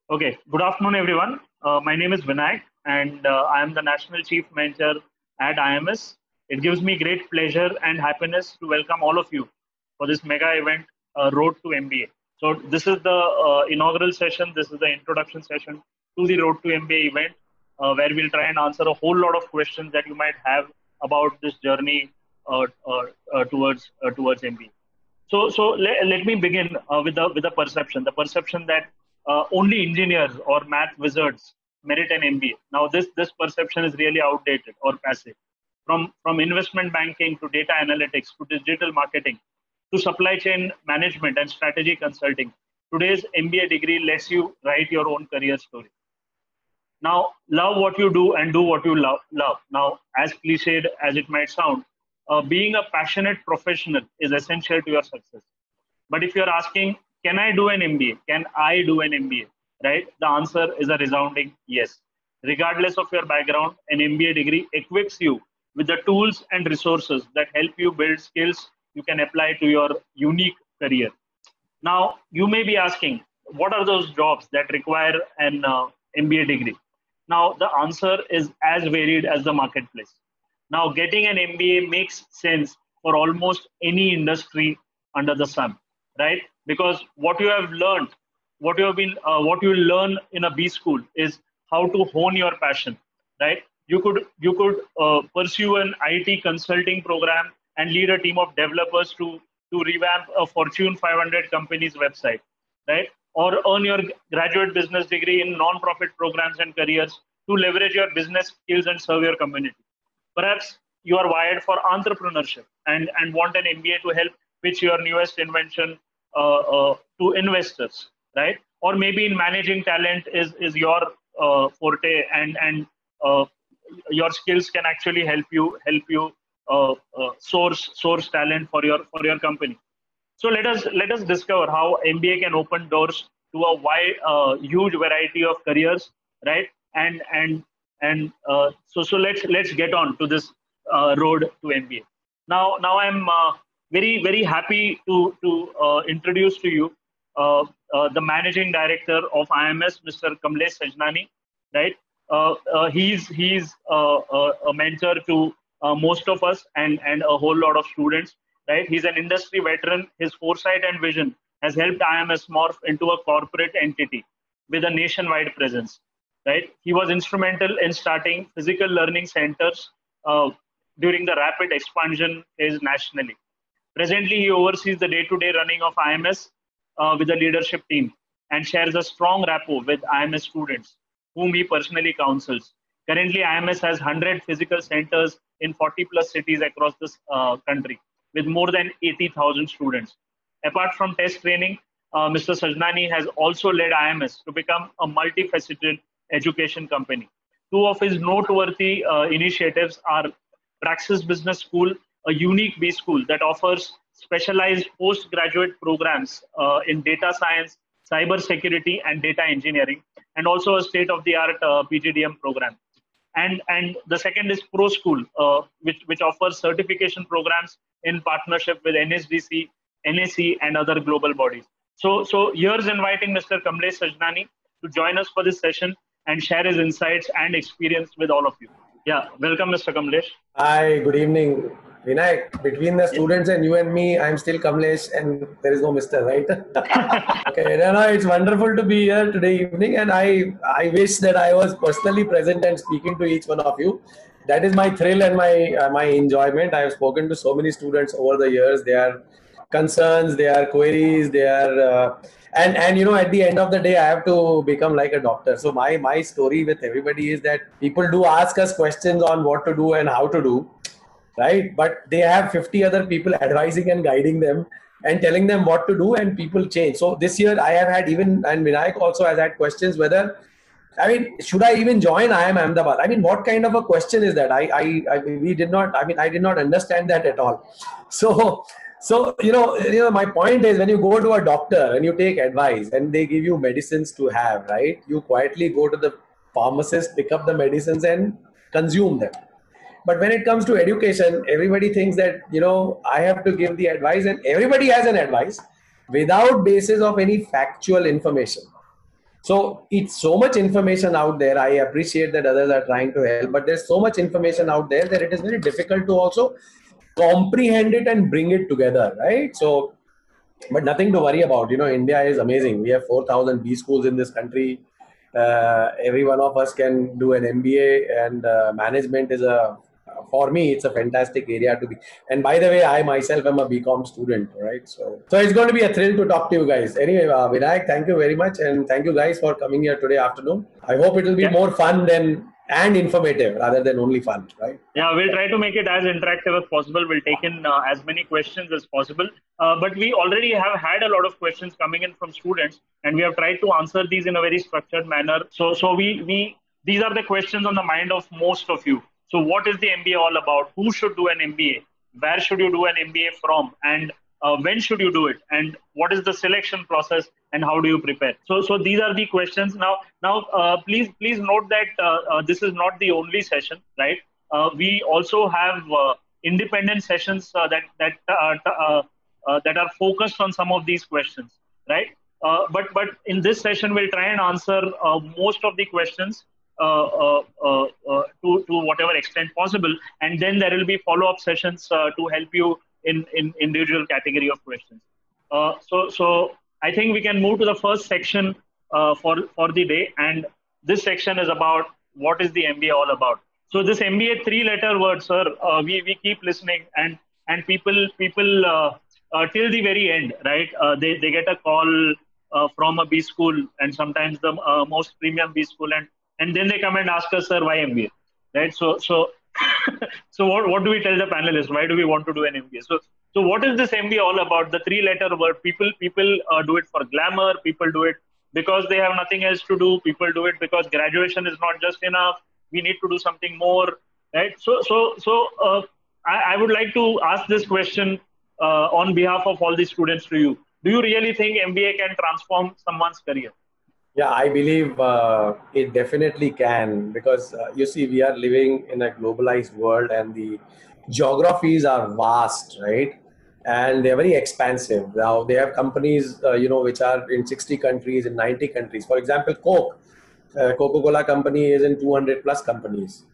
Okay, good afternoon, everyone. My name is Vinayak, and I am the National Chief Mentor at IMS. It gives me great pleasure and happiness to welcome all of you for this mega event, Road to MBA. So, this is the inaugural session, this is the introduction session to the Road to MBA event, where we'll try and answer a whole lot of questions that you might have about this journey towards MBA. Let me begin with a perception. The perception that only engineers or math wizards merit an MBA. Now, this perception is really outdated or passive. From investment banking to data analytics to digital marketing to supply chain management and strategy consulting, today's MBA degree lets you write your own career story. Now, love what you do and do what you love. Now, as cliched as it might sound, being a passionate professional is essential to your success. But if you're asking, can I do an MBA? Can I do an MBA? Right? The answer is a resounding yes. Regardless of your background, an MBA degree equips you with the tools and resources that help you build skills you can apply to your unique career. Now, you may be asking, what are those jobs that require an MBA degree? Now, the answer is as varied as the marketplace. Now, getting an MBA makes sense for almost any industry under the sun, right? Because what you have learned, what you learn in a B school is how to hone your passion, right? You could pursue an IT consulting program and lead a team of developers to revamp a Fortune 500 company's website, right? Or earn your graduate business degree in non-profit programs and careers to leverage your business skills and serve your community. Perhaps you are wired for entrepreneurship and want an MBA to help pitch your newest invention to investors, right? Or maybe in managing talent is your forte, and your skills can actually help you source talent for your company. So let us discover how MBA can open doors to a huge variety of careers, right? And let's get on to this road to MBA. Now I'm very happy to introduce to you the managing director of IMS, Mr. Kamlesh Sajnani, right? He's a mentor to most of us and a whole lot of students, right? He's an industry veteran. His foresight and vision has helped IMS morph into a corporate entity with a nationwide presence, right? He was instrumental in starting physical learning centers during the rapid expansion phase nationally. Presently, he oversees the day-to-day running of IMS with the leadership team and shares a strong rapport with IMS students, whom he personally counsels. Currently, IMS has 100 physical centers in 40 plus cities across this country with more than 80,000 students. Apart from test training, Mr. Sajnani has also led IMS to become a multifaceted education company. Two of his noteworthy initiatives are Praxis Business School, a unique B school that offers specialized postgraduate programs in data science, cyber security, and data engineering, and also a state-of-the-art PGDM program. And the second is Pro School, which offers certification programs in partnership with NSDC, NAC, and other global bodies. So here's inviting Mr. Kamlesh Sajnani to join us for this session and share his insights and experience with all of you. Yeah, welcome, Mr. Kamlesh. Hi, good evening. Vinayak, between the students and you and me, I'm still Kamlesh and there is no Mr., right? Okay, no, it's wonderful to be here today evening, and I wish that I was personally present and speaking to each one of you. That is my thrill and my enjoyment. I have spoken to so many students over the years. Their concerns, their queries, and you know, at the end of the day, I have to become like a doctor. So my story with everybody is that people do ask us questions on what to do and how to do, right? But they have 50 other people advising and guiding them and telling them what to do, and people change. So this year I have had, even, and Vinayak also has had questions whether, I mean, should I even join IIM Ahmedabad? I mean, what kind of a question is that? We did not, I mean, I did not understand that at all. So my point is, when you go to a doctor and you take advice and they give you medicines to have, right? You quietly go to the pharmacist, pick up the medicines and consume them. But when it comes to education, everybody thinks that, you know, I have to give the advice, and everybody has an advice without basis of any factual information. So it's so much information out there. I appreciate that others are trying to help, but there's so much information out there that it is very difficult to also comprehend it and bring it together, right? So, but nothing to worry about. India is amazing. We have 4,000 B schools in this country. Every one of us can do an MBA, and management is for me, it's a fantastic area to be. And by the way, I myself am a BCom student, right? So it's going to be a thrill to talk to you guys. Anyway, Vinayak, thank you very much, and thank you guys for coming here today afternoon. I hope it will be more fun and informative rather than only fun, right? Yeah, we'll try to make it as interactive as possible. We'll take in as many questions as possible. But we already have had a lot of questions coming in from students, and we have tried to answer these in a very structured manner. So we these are the questions on the mind of most of you. So what is the MBA all about? Who should do an MBA? Where should you do an MBA from? And when should you do it? And what is the selection process? And how do you prepare? So these are the questions. Now, please note that this is not the only session, right? We also have independent sessions that are focused on some of these questions, right? But in this session, we'll try and answer most of the questions to whatever extent possible, and then there will be follow-up sessions to help you in individual category of questions. So I think we can move to the first section for the day, and this section is about what is the MBA all about. So this MBA 3-letter word, sir, we keep listening, and people till the very end, right? They get a call from a B school, and sometimes the most premium B school, and then they come and ask us, sir, why MBA, right? So what do we tell the panelists? Why do we want to do an MBA? So what is this MBA all about? The 3-letter word. People do it for glamour. People do it because they have nothing else to do. People do it because graduation is not just enough. We need to do something more, right? So I would like to ask this question on behalf of all the students to you. Do you really think MBA can transform someone's career? Yeah, I believe it definitely can, because you see, we are living in a globalized world, and the geographies are vast, right? And they're very expansive. Now they have companies, which are in 60 countries, in 90 countries. For example, Coca-Cola company is in 200 plus countries.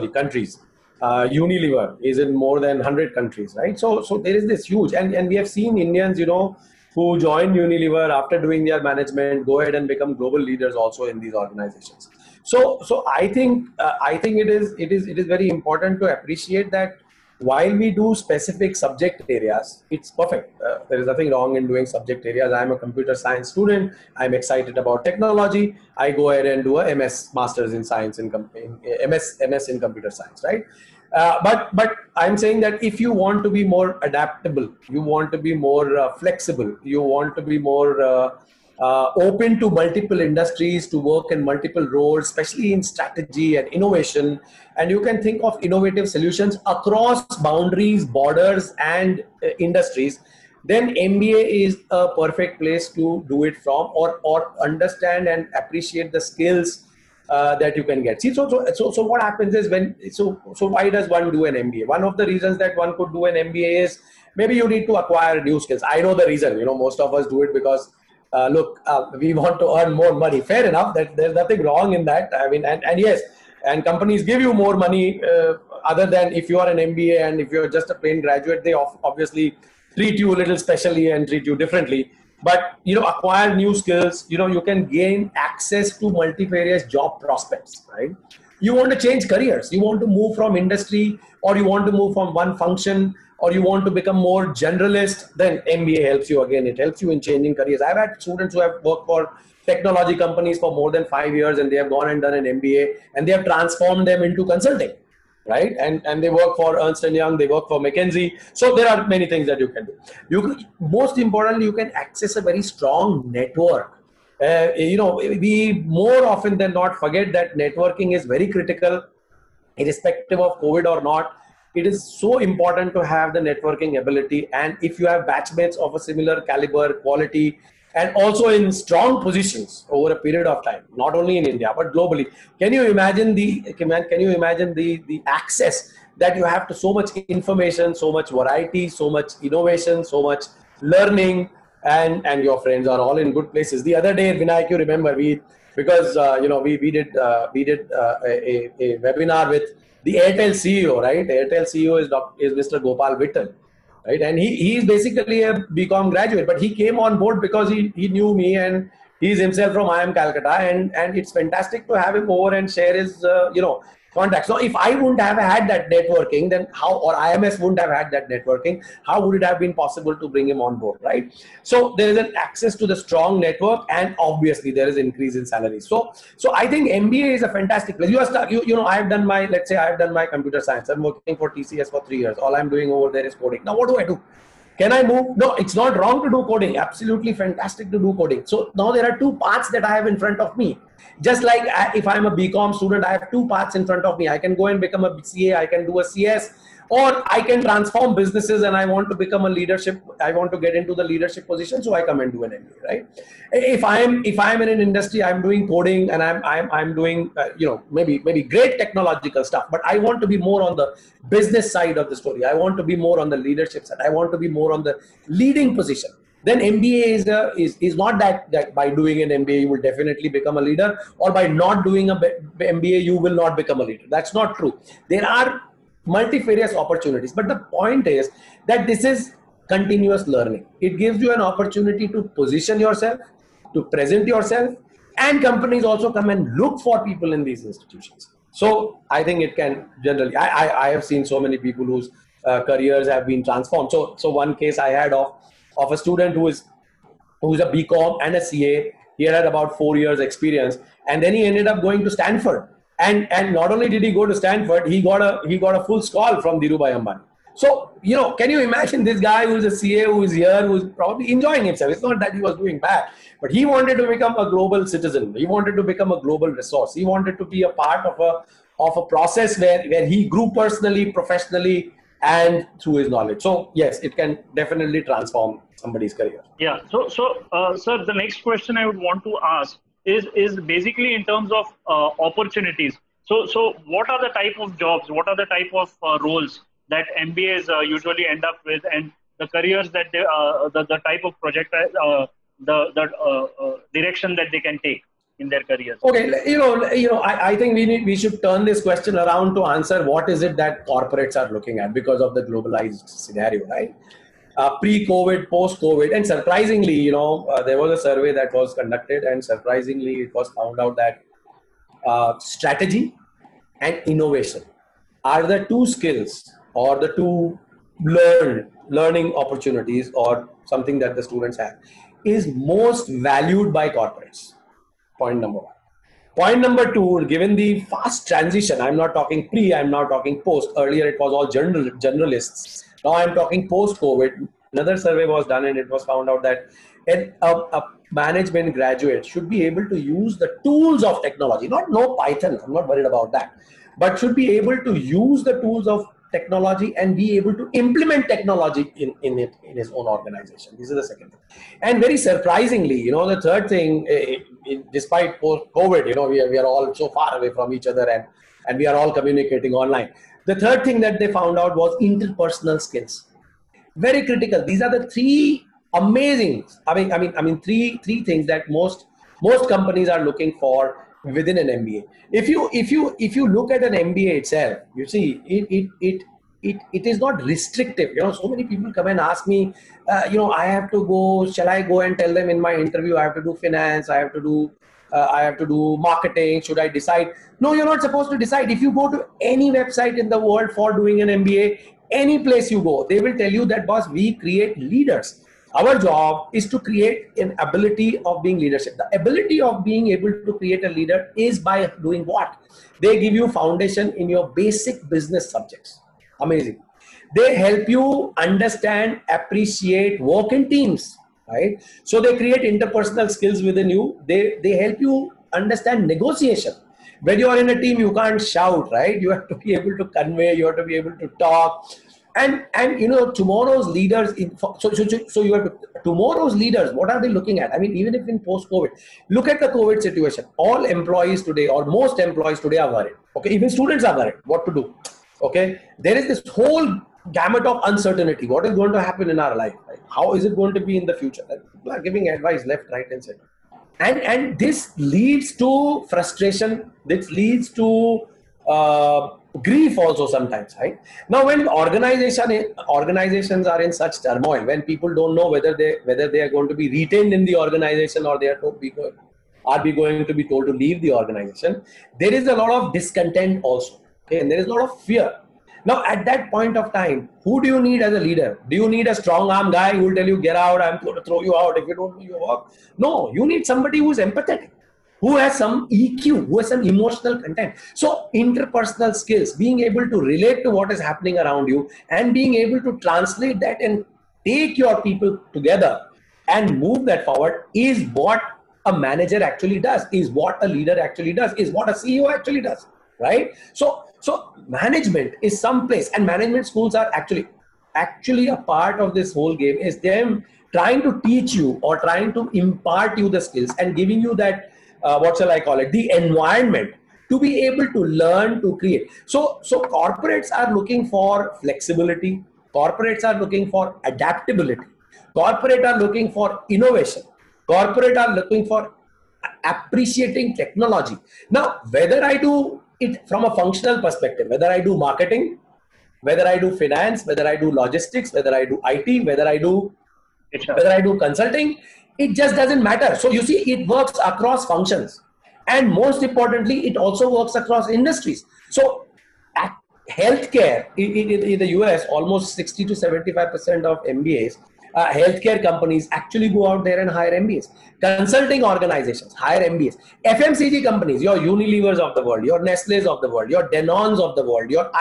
Unilever is in more than 100 countries, right? So there is this huge, and we have seen Indians, who join Unilever after doing their management, go ahead and become global leaders also in these organizations. So I think it is very important to appreciate that while we do specific subject areas, it's perfect. There is nothing wrong in doing subject areas. I'm a computer science student. I'm excited about technology. I go ahead and do a MS, Masters in Science, MS in Computer Science, right? But I'm saying that if you want to be more adaptable, you want to be more flexible, you want to be more open to multiple industries, to work in multiple roles, especially in strategy and innovation, and you can think of innovative solutions across boundaries, borders, and industries, then MBA is a perfect place to do it from, or understand and appreciate the skills that you can get. See, so what happens is so why does one do an MBA? One of the reasons that one could do an MBA is maybe you need to acquire new skills. I know the reason. Most of us do it because we want to earn more money. Fair enough. That there's nothing wrong in that. I mean, and yes, and companies give you more money other than if you are an MBA, and if you're just a plain graduate, they obviously treat you a little specially and treat you differently. But acquire new skills. You can gain access to multifarious job prospects, right? You want to change careers. You want to move from industry, or you want to move from one function, or you want to become more generalist. Then MBA helps you. Again, it helps you in changing careers. I've had students who have worked for technology companies for more than 5 years, and they have gone and done an MBA, and they have transformed them into consulting, right? And they work for Ernst & Young, they work for McKinsey. So there are many things that you can do. Most importantly, you can access a very strong network. We more often than not forget that networking is very critical, irrespective of COVID or not. It is so important to have the networking ability. And if you have batchmates of a similar caliber, quality, and also in strong positions over a period of time, not only in India but globally, can you imagine the access that you have to so much information, so much variety, so much innovation, so much learning, and your friends are all in good places. The other day, Vinayak, you remember, we because we did a webinar with the Airtel CEO, right? Airtel CEO is Mr. Gopal Vittal, right? And he is basically a BCom graduate, but he came on board because he knew me, and he's himself from IIM Calcutta, and it's fantastic to have him over and share his contacts. So if I wouldn't have had that networking, then how, or IMS wouldn't have had that networking, how would it have been possible to bring him on board, right? So there is an access to the strong network, and obviously there is increase in salary. So I think MBA is a fantastic place. I've done my computer science. I'm working for TCS for 3 years. All I'm doing over there is coding. Now what do I do? Can I move? No, it's not wrong to do coding. Absolutely fantastic to do coding. So now there are two paths that I have in front of me. Just like if I'm a BCom student, I have two paths in front of me. I can go and become a CA, I can do a CS, or I can transform businesses, and I want to become a leadership. I want to get into the leadership position, so I come and do an MBA, right? If I'm in an industry, I'm doing coding, and I'm doing maybe great technological stuff, but I want to be more on the business side of the story. I want to be more on the leadership side. I want to be more on the leading position. Then MBA is not that by doing an MBA you will definitely become a leader, or by not doing a MBA you will not become a leader. That's not true. There are multifarious opportunities, but the point is that this is continuous learning. It gives you an opportunity to position yourself, to present yourself, and companies also come and look for people in these institutions. So I think it can generally, I have seen so many people whose careers have been transformed. So one case I had of a student who's a BCom and a CA. He had about 4 years experience, and then he ended up going to Stanford. And not only did he go to Stanford, he got a full scholar from Dhirubhai Ambani. So, can you imagine this guy who's a CA, who is here, who's probably enjoying himself? It's not that he was doing bad, but he wanted to become a global citizen. He wanted to become a global resource. He wanted to be a part of a process where he grew personally, professionally, and through his knowledge. So yes, it can definitely transform somebody's career. Yeah. So sir, the next question I would want to ask is basically in terms of opportunities. So what are the type of jobs? What are the type of roles that MBAs usually end up with, and the careers that they, the type of project, the direction that they can take in their careers? Okay, I think we should turn this question around to answer what is it that corporates are looking at because of the globalized scenario, right? Pre-COVID, post-COVID, and surprisingly, there was a survey that was conducted, and surprisingly, it was found out that strategy and innovation are the two skills or the two learning opportunities or something that the students have is most valued by corporates. Point number one. Point number two, given the fast transition, I'm not talking pre, I'm not talking post. Earlier it was all generalists. Now I'm talking post-COVID. Another survey was done, and it was found out that a management graduate should be able to use the tools of technology, not know Python, I'm not worried about that, but should be able to use the tools of technology and be able to implement technology in his own organization. This is the second thing. And very surprisingly, the third thing, despite post-COVID, we are all so far away from each other, and we are all communicating online. The third thing that they found out was interpersonal skills. Very critical. These are the three amazing, three things that most companies are looking for within an MBA. If you look at an MBA itself, you see it is not restrictive. So many people come and ask me, I have to go. Shall I go and tell them in my interview I have to do finance? I have to do marketing. Should I decide? No, you're not supposed to decide. If you go to any website in the world for doing an MBA, any place you go, they will tell you that, boss, we create leaders. Our job is to create an ability of being leadership. The ability of being able to create a leader is by doing what? They give you foundation in your basic business subjects. Amazing. They help you understand, appreciate, work in teams, right? So they create interpersonal skills within you. They help you understand negotiation. When you are in a team, you can't shout, right? You have to be able to convey, you have to be able to talk. And tomorrow's leaders, tomorrow's leaders, what are they looking at? Even if in post-COVID, look at the COVID situation. All employees today, or most employees today, are worried. Okay, even students are worried what to do. Okay, there is this whole gamut of uncertainty. What is going to happen in our life? Right? How is it going to be in the future? People are giving advice left, right, and center. And this leads to frustration. This leads to grief also sometimes, right? Now, when organizations are in such turmoil, when people don't know whether they are going to be retained in the organization, or they are going to be told to leave the organization, there is a lot of discontent also, okay? And there is a lot of fear. Now, at that point of time, who do you need as a leader? Do you need a strong arm guy who will tell you, get out, I'm going to throw you out if you don't do your work? No, you need somebody who is empathetic, who has some EQ, who has some emotional content. So interpersonal skills, being able to relate to what is happening around you and being able to translate that and take your people together and move that forward is what a manager actually does, is what a leader actually does, is what a CEO actually does, right? So management is some place, and management schools are actually a part of this whole game, is them trying to teach you or trying to impart you the skills and giving you that, what shall I call it, the environment to be able to learn, to create. So corporates are looking for flexibility. Corporates are looking for adaptability. Corporates are looking for innovation. Corporates are looking for appreciating technology. Now, whether I do it from a functional perspective, whether I do marketing, whether I do finance, whether I do logistics, whether I do IT, whether I do consulting, it just doesn't matter. So you see, it works across functions, and most importantly, it also works across industries. So healthcare in the US, almost 60 to 75% of MBAs, healthcare companies actually go out there and hire MBAs. Consulting organizations hire MBAs. FMCG companies, your Unilevers of the world, your Nestle's of the world, your Danons of the world, your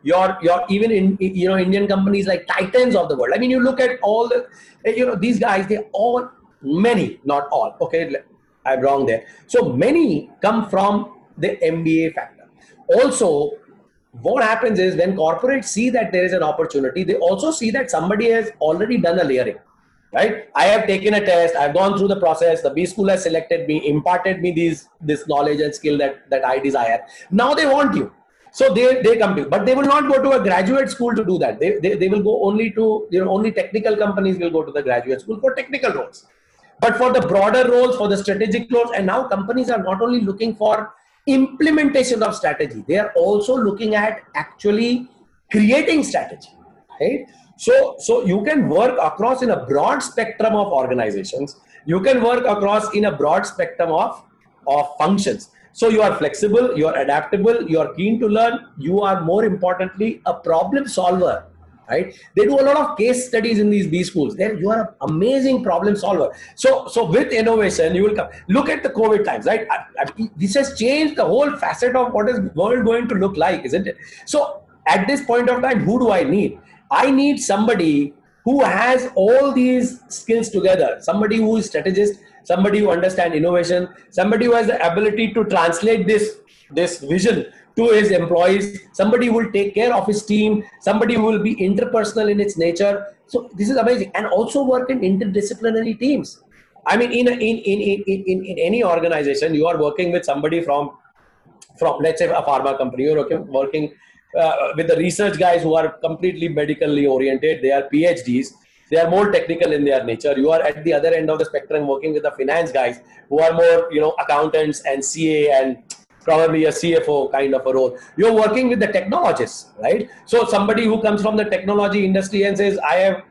even in Indian companies like Titans of the world. I mean, you look at all the these guys. They all, many, not all. Okay, I'm wrong there. So many come from the MBA factor. Also, what happens is, when corporates see that there is an opportunity, they also see that somebody has already done a layering, right? I have taken a test, I've gone through the process, the B school has selected me, imparted me this knowledge and skill that I desire. Now they want you. So they come to you, but they will not go to a graduate school to do that. They will go only to, only technical companies will go to the graduate school for technical roles. But for the broader roles, for the strategic roles, and now companies are not only looking for implementation of strategy, they are also looking at actually creating strategy, right? So you can work across in a broad spectrum of organizations. You can work across in a broad spectrum of functions. So you are flexible, you are adaptable, you are keen to learn, you are, more importantly, a problem solver, right? They do a lot of case studies in these B schools. There you are an amazing problem solver. So with innovation, you will come. Look at the COVID times, right? This has changed the whole facet of what is the world going to look like, isn't it? So at this point of time, who do I need? I need somebody who has all these skills together. Somebody who is strategist, somebody who understands innovation, somebody who has the ability to translate this vision to his employees, somebody who will take care of his team, somebody who will be interpersonal in its nature. So this is amazing. And also work in interdisciplinary teams. I mean, in any organization, you are working with somebody from let's say a pharma company. You're working with the research guys who are completely medically oriented. They are PhDs. They are more technical in their nature. You are at the other end of the spectrum working with the finance guys who are more, accountants and CA and probably a CFO kind of a role. You're working with the technologists, right? So somebody who comes from the technology industry and says, I have,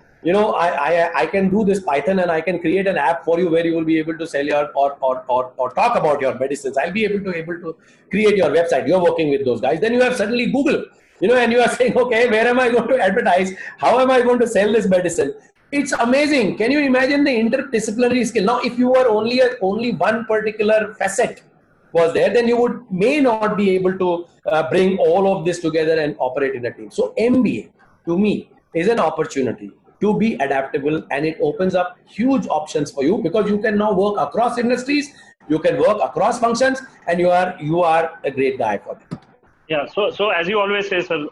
I can do this Python and I can create an app for you where you will be able to sell your or talk about your medicines. I'll be able to create your website. You're working with those guys. Then you have suddenly Google, and you are saying, okay, where am I going to advertise? How am I going to sell this medicine? It's amazing. Can you imagine the interdisciplinary skill? Now, if you were only one particular facet was there, then you may not be able to bring all of this together and operate in a team. So MBA, to me, is an opportunity to be adaptable, and it opens up huge options for you, because you can now work across industries, you can work across functions, and you are a great guy for them. Yeah. So as you always say, sir,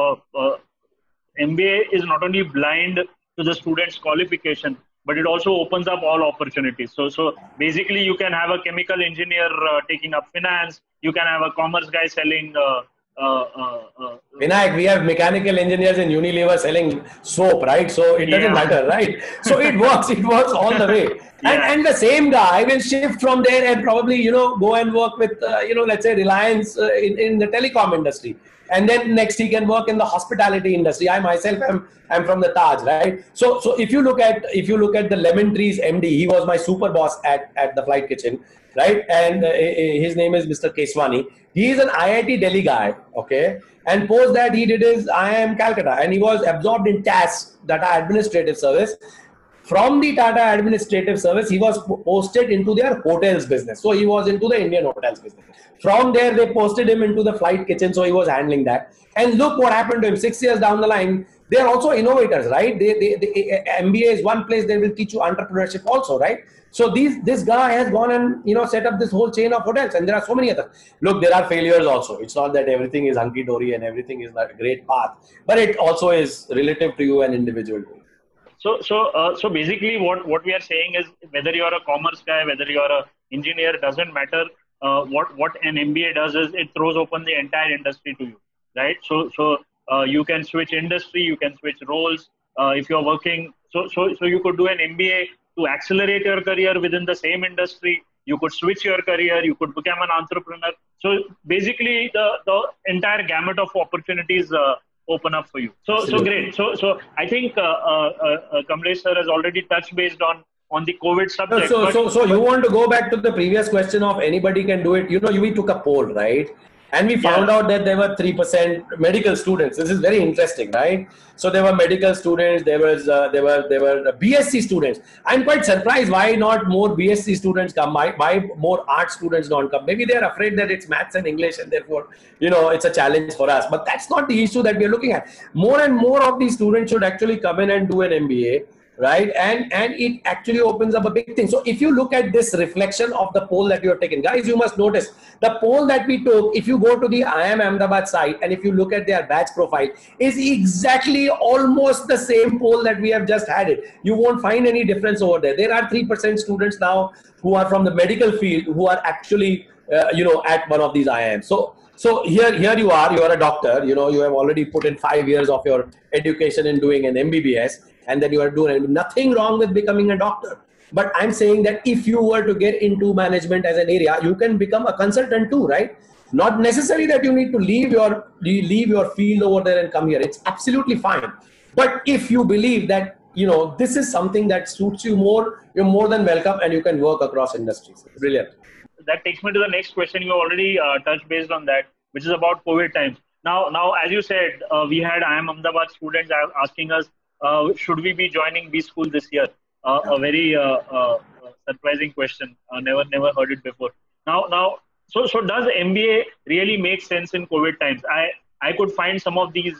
MBA is not only blind to the student's qualification, but it also opens up all opportunities. So basically, you can have a chemical engineer taking up finance. You can have a commerce guy selling Vinayak, we have mechanical engineers in Unilever selling soap, right? So it doesn't matter, right? So it works all the way. And the same guy will shift from there and probably, go and work with, let's say Reliance in the telecom industry. And then next he can work in the hospitality industry. I myself am from the Taj, right? So if you look at the Lemon Tree's MD, he was my super boss at the Flight Kitchen, right? And his name is Mr. Keswani. He is an IIT Delhi guy, okay? And post that he did his IIM Calcutta, and he was absorbed in TAS, Tata Administrative Service. From the Tata Administrative Service, he was posted into their hotels business. So he was into the Indian hotels business. From there, they posted him into the Flight Kitchen. So he was handling that. And look what happened to him 6 years down the line. They are also innovators, right? MBA is one place they will teach you entrepreneurship also, right? So this guy has gone and set up this whole chain of hotels, and there are so many others. Look, there are failures also. It's not that everything is hunky dory and everything is a great path, but it also is relative to you and individual to you. So basically, what we are saying is whether you are a commerce guy, whether you are an engineer, doesn't matter. What an MBA does is it throws open the entire industry to you, right? So you can switch industry, you can switch roles if you are working. So you could do an MBA to accelerate your career within the same industry. You could switch your career. You could become an entrepreneur. So basically, the entire gamut of opportunities open up for you. So great. So I think Kamlesh sir has already touched based on the COVID subject. So you want to go back to the previous question of anybody can do it. We took a poll, right? And we found out that there were 3% medical students. This is very interesting, right? So there were medical students. There were BSc students. I'm quite surprised why not more BSc students come. Why more art students don't come? Maybe they are afraid that it's maths and English, and therefore it's a challenge for us. But that's not the issue that we are looking at. More and more of these students should actually come in and do an MBA. Right, and it actually opens up a big thing. So if you look at this reflection of the poll that you have taken, guys, you must notice the poll that we took. If you go to the IIM Ahmedabad site and if you look at their batch profile, is exactly almost the same poll that we have just had it. You won't find any difference over there. There are 3% students now who are from the medical field who are actually at one of these IIMs. So here you are a doctor. You have already put in 5 years of your education in doing an MBBS. And then you are doing nothing wrong with becoming a doctor. But I'm saying that if you were to get into management as an area, you can become a consultant too, right? Not necessary that you need to leave your field over there and come here. It's absolutely fine. But if you believe that, this is something that suits you more, you're more than welcome, and you can work across industries. Brilliant. That takes me to the next question. You already touched based on that, which is about COVID times. Now, as you said, we had IIM Ahmedabad students asking us, should we be joining B School this year? A very surprising question. Never heard it before. Now, so does MBA really make sense in COVID times? I could find some of these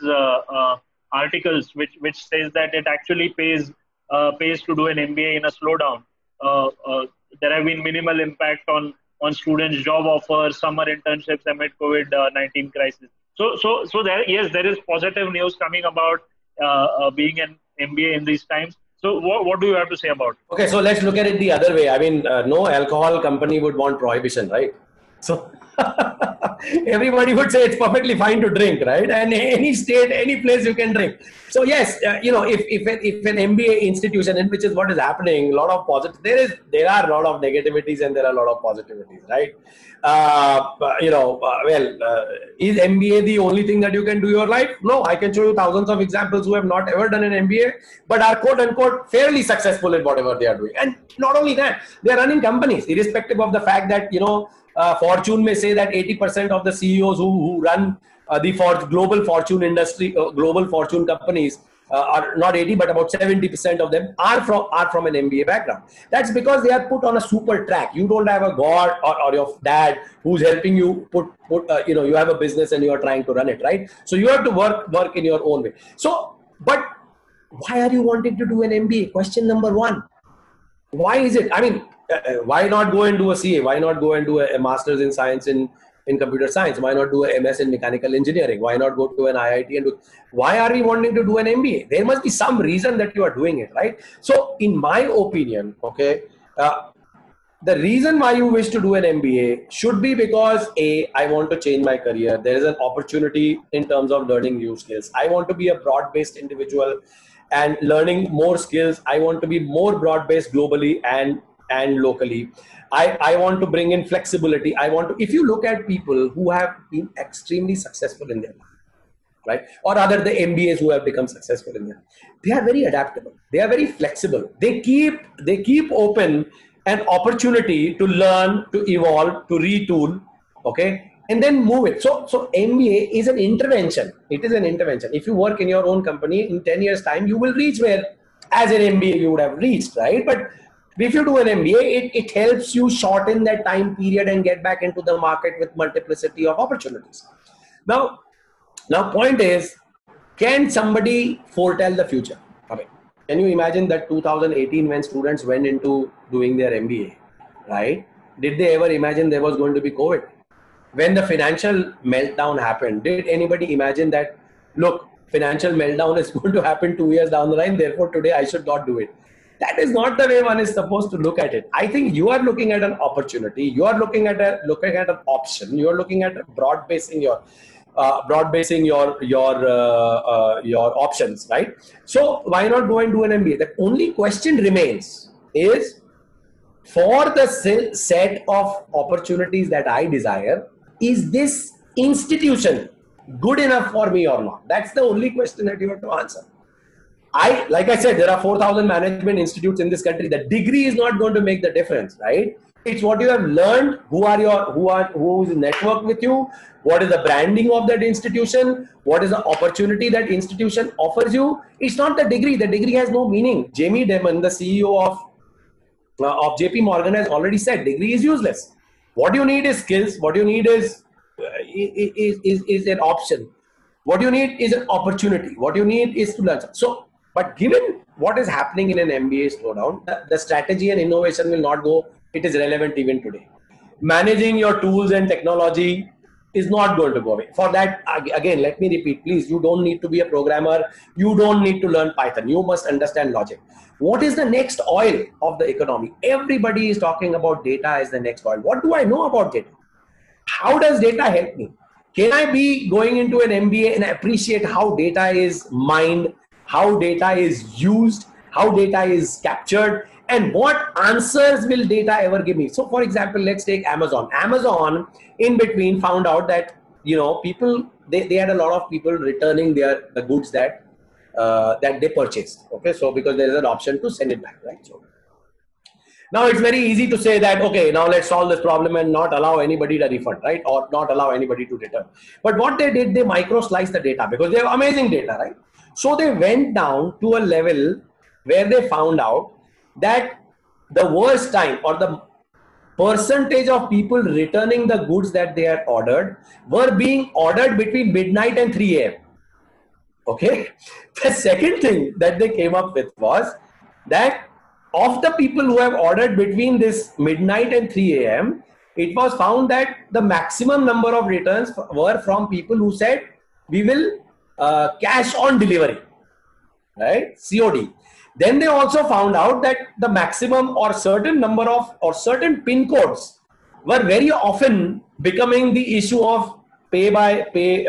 articles which says that it actually pays to do an MBA in a slowdown. There have been minimal impact on students' job offers, summer internships amid COVID-19 crisis. So there is positive news coming about being an MBA in these times. So what do you have to say about it? Okay, so let's look at it the other way. I mean, no alcohol company would want prohibition, right? So everybody would say it's perfectly fine to drink, right? And any state, any place you can drink. So yes, if an MBA institution, and which is what is happening, a lot of positive, there are a lot of negativities and there are a lot of positivities, right? Is MBA the only thing that you can do in your life? No, I can show you thousands of examples who have not ever done an MBA, but are quote unquote fairly successful in whatever they are doing. And not only that, they are running companies, irrespective of the fact that, Fortune may say that 80% of the CEOs who run the global Fortune industry, global Fortune companies, are not 80, but about 70% of them are from an MBA background. That's because they are put on a super track. You don't have a god or your dad who's helping you you have a business and you are trying to run it, right? So you have to work in your own way. So, but why are you wanting to do an MBA? Question number one. Why is it? I mean, why not go and do a CA? Why not go and do a master's in science in computer science? Why not do a MS in mechanical engineering? Why not go to an IIT and why are we wanting to do an MBA? There must be some reason that you are doing it, right? So in my opinion, okay, the reason why you wish to do an MBA should be because A, I want to change my career. There is an opportunity in terms of learning new skills. I want to be a broad-based individual and learning more skills. I want to be more broad-based globally and locally. I want to bring in flexibility. I want to, if you look at people who have been extremely successful in their life, right? Or rather the MBAs who have become successful in them, they are very adaptable. They are very flexible. They keep open an opportunity to learn, to evolve, to retool, okay, and then move it. So MBA is an intervention. It is an intervention. If you work in your own company, in 10 years time, you will reach where as an MBA you would have reached, right? But if you do an MBA, it helps you shorten that time period and get back into the market with multiplicity of opportunities. Now point is, can somebody foretell the future? Okay. Can you imagine that 2018 when students went into doing their MBA, right? Did they ever imagine there was going to be COVID? When the financial meltdown happened, did anybody imagine that, look, financial meltdown is going to happen 2 years down the line, therefore today I should not do it? That is not the way one is supposed to look at it. I think you are looking at an opportunity. You are looking at an option. You are looking at broad-basing your options, right? So why not go and do an MBA? The only question remains is, for the set of opportunities that I desire, is this institution good enough for me or not? That's the only question that you have to answer. Like I said, there are 4,000 management institutes in this country. The degree is not going to make the difference, right? It's what you have learned, who is networked with you, what is the branding of that institution, what is the opportunity that institution offers you. It's not the degree. The degree has no meaning. Jamie Dimon, the CEO of JP Morgan, has already said degree is useless. What you need is skills. What you need is an option. What you need is an opportunity. What you need is to learn. So, but given what is happening in an MBA slowdown, the strategy and innovation will not go. It is relevant even today. Managing your tools and technology is not going to go away. For that, again, let me repeat, please, you don't need to be a programmer. You don't need to learn Python. You must understand logic. What is the next oil of the economy? Everybody is talking about data as the next oil. What do I know about data? How does data help me? Can I be going into an MBA and appreciate how data is mined, how data is used, how data is captured, and what answers will data ever give me? So for example, let's take Amazon. Amazon in between found out that, people, they had a lot of people returning the goods that they purchased. Okay, so because there is an option to send it back, right? So now it's very easy to say that, okay, now let's solve this problem and not allow anybody to refund, right? Or not allow anybody to return. But what they did, they micro-sliced the data because they have amazing data, right? So they went down to a level where they found out that the worst time or the percentage of people returning the goods that they had ordered were being ordered between midnight and 3 a.m. Okay. The second thing that they came up with was that of the people who have ordered between this midnight and 3 a.m., it was found that the maximum number of returns were from people who said, we will cash on delivery, right? COD. Then they also found out that the maximum or certain number of or certain pin codes were very often becoming the issue of pay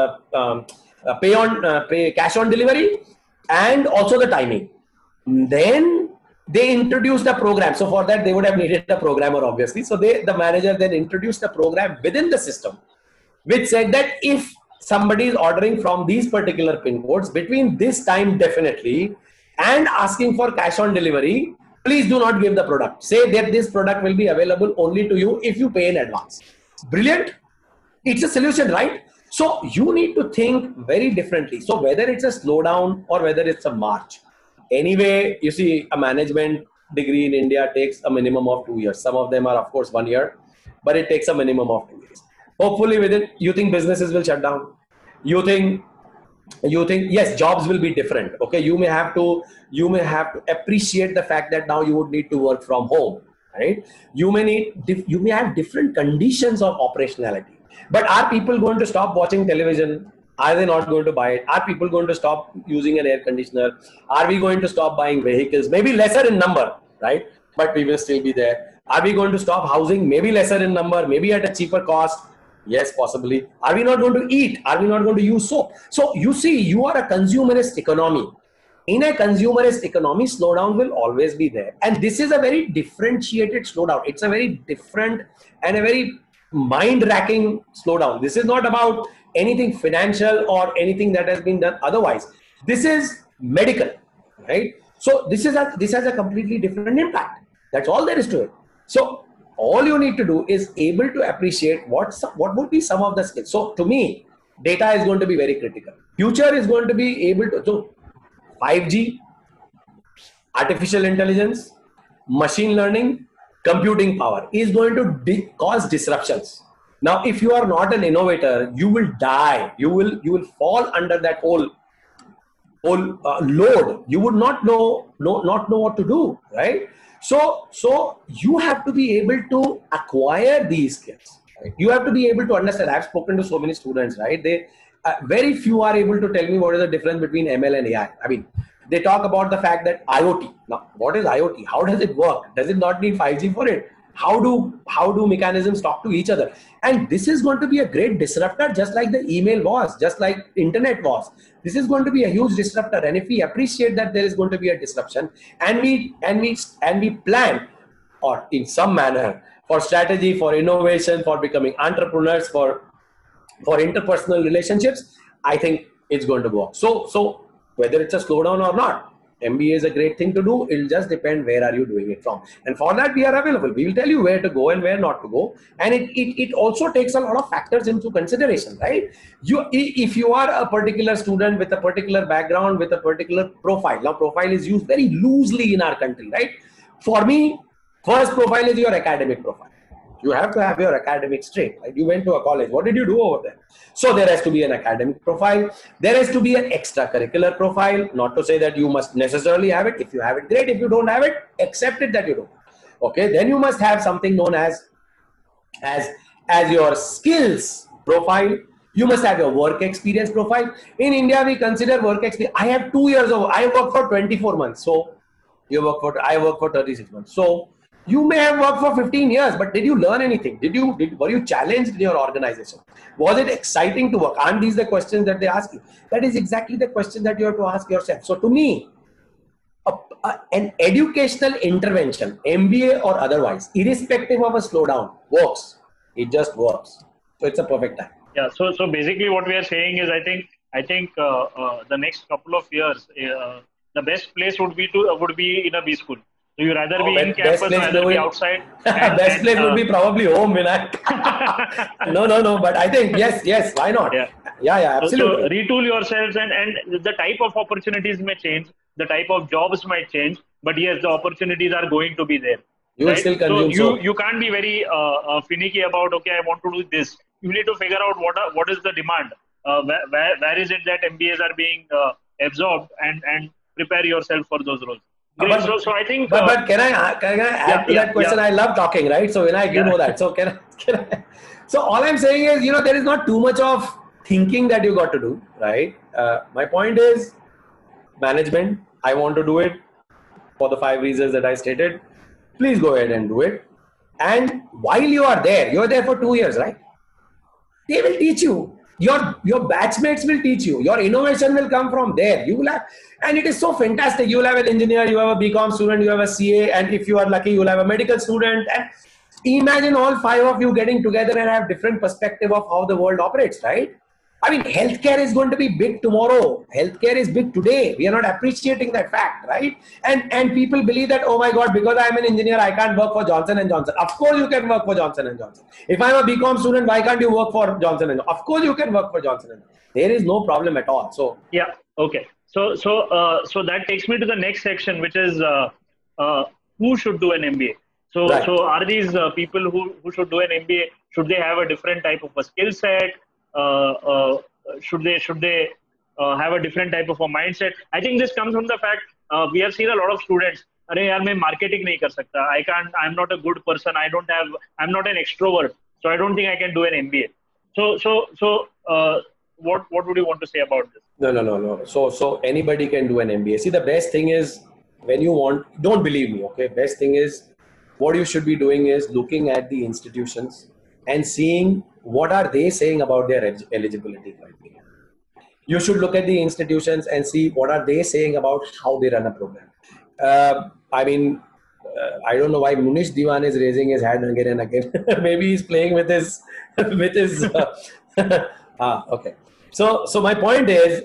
cash on delivery and also the timing. Then they introduced a program. So for that, they would have needed a programmer, obviously. So the manager then introduced a program within the system, which said that if somebody is ordering from these particular pin codes between this time definitely and asking for cash on delivery, please do not give the product. Say that this product will be available only to you if you pay in advance. Brilliant. It's a solution, right? So you need to think very differently. So whether it's a slowdown or whether it's a march, anyway, you see, a management degree in India takes a minimum of 2 years. Some of them are, of course, 1 year, but it takes a minimum of 2 years. Hopefully within, you think businesses will shut down? You think yes, jobs will be different. Okay, you may have to appreciate the fact that now you would need to work from home, right? You may have different conditions of operationality. But are people going to stop watching television? Are they not going to buy it? Are people going to stop using an air conditioner? Are we going to stop buying vehicles? Maybe lesser in number, right? But we will still be there. Are we going to stop housing? Maybe lesser in number, maybe at a cheaper cost. Yes, possibly. Are we not going to eat? Are we not going to use soap? So you see, you are a consumerist economy. In a consumerist economy, slowdown will always be there. And this is a very differentiated slowdown. It's a very different and a very mind-racking slowdown. This is not about anything financial or anything that has been done otherwise. This is medical, right? So this has a completely different impact. That's all there is to it. So all you need to do is able to appreciate what would be some of the skills. So to me, data is going to be very critical. Future is going to be able to, so 5G, artificial intelligence, machine learning, computing power is going to cause disruptions. Now, if you are not an innovator, you will die. You will fall under that whole load. You would not know what to do, right? So you have to be able to acquire these skills. Right? You have to be able to understand. I've spoken to so many students, right? They very few are able to tell me what is the difference between ML and AI. I mean, they talk about the fact that IoT. Now, what is IoT? How does it work? Does it not need 5G for it? How do mechanisms talk to each other? And this is going to be a great disruptor, just like the email was, just like internet was. This is going to be a huge disruptor. And if we appreciate that there is going to be a disruption, and we plan, or in some manner, for strategy, for innovation, for becoming entrepreneurs, for interpersonal relationships, I think it's going to work. So whether it's a slowdown or not, MBA is a great thing to do. It'll just depend where are you doing it from. And for that, we are available. We will tell you where to go and where not to go. And it also takes a lot of factors into consideration, right? If you are a particular student with a particular background, with a particular profile. Now, profile is used very loosely in our country, right? For me, first profile is your academic profile. You have to have your academic straight. Right? You went to a college. What did you do over there? So there has to be an academic profile. There has to be an extracurricular profile. Not to say that you must necessarily have it. If you have it, great. If you don't have it, accept it that you don't. Okay. Then you must have something known as your skills profile. You must have your work experience profile. In India, we consider work experience. I have 2 years of. I work for 24 months. So I work for 36 months. So you may have worked for 15 years, but did you learn anything? Were you challenged in your organization? Was it exciting to work? Aren't these the questions that they ask you? That is exactly the question that you have to ask yourself. So to me, an educational intervention, MBA or otherwise, irrespective of a slowdown, works. It just works. So it's a perfect time. Yeah. So basically, what we are saying is, I think the next couple of years, the best place would be in a B school. So you rather be in campus rather be outside. Best place would be probably home, Vinayak. No. But I think yes. Why not? Yeah. Absolutely. So retool yourselves, and the type of opportunities may change, the type of jobs might change, but yes, the opportunities are going to be there. You will still consume. So you can't be very finicky about, okay, I want to do this. You need to figure out what is the demand. Where is it that MBAs are being absorbed, and prepare yourself for those roles. Great. So I think. But can I add to that question? I love talking, right? So when you know that. So can I? So all I'm saying is, there is not too much of thinking that you got to do, right? My point is management. I want to do it for the 5 reasons that I stated. Please go ahead and do it. And while you are there for 2 years, right? They will teach you. Your batchmates will teach you. Your innovation will come from there. You will have, and it is so fantastic. You will have an engineer, you have a BCom student, you have a CA, and if you are lucky, you will have a medical student. And imagine all 5 of you getting together and have different perspective of how the world operates, right? I mean, healthcare is going to be big tomorrow. Healthcare is big today. We are not appreciating that fact, right? And people believe that, oh my God, because I am an engineer, I can't work for Johnson & Johnson. Of course you can work for Johnson & Johnson. If I am a BCom student, why can't you work for Johnson & Johnson? Of course you can work for Johnson & Johnson. There is no problem at all. So yeah, okay. So that takes me to the next section, which is who should do an MBA. So right. So are these people who should do an MBA? Should they have a different type of a skill set? Should they have a different type of a mindset? I think this comes from the fact we have seen a lot of students. अरे यार मैं marketing नहीं कर सकता. I'm not a good person. I'm not an extrovert. So I don't think I can do an MBA. So what would you want to say about this? No. So anybody can do an MBA. See, the best thing is when you want. Don't believe me. Okay. Best thing is what you should be doing is looking at the institutions and seeing what are they saying about their eligibility criteria. You should look at the institutions and see what are they saying about how they run a program. I don't know why Munish Diwan is raising his hand again and again. Maybe he's playing with his okay. So my point is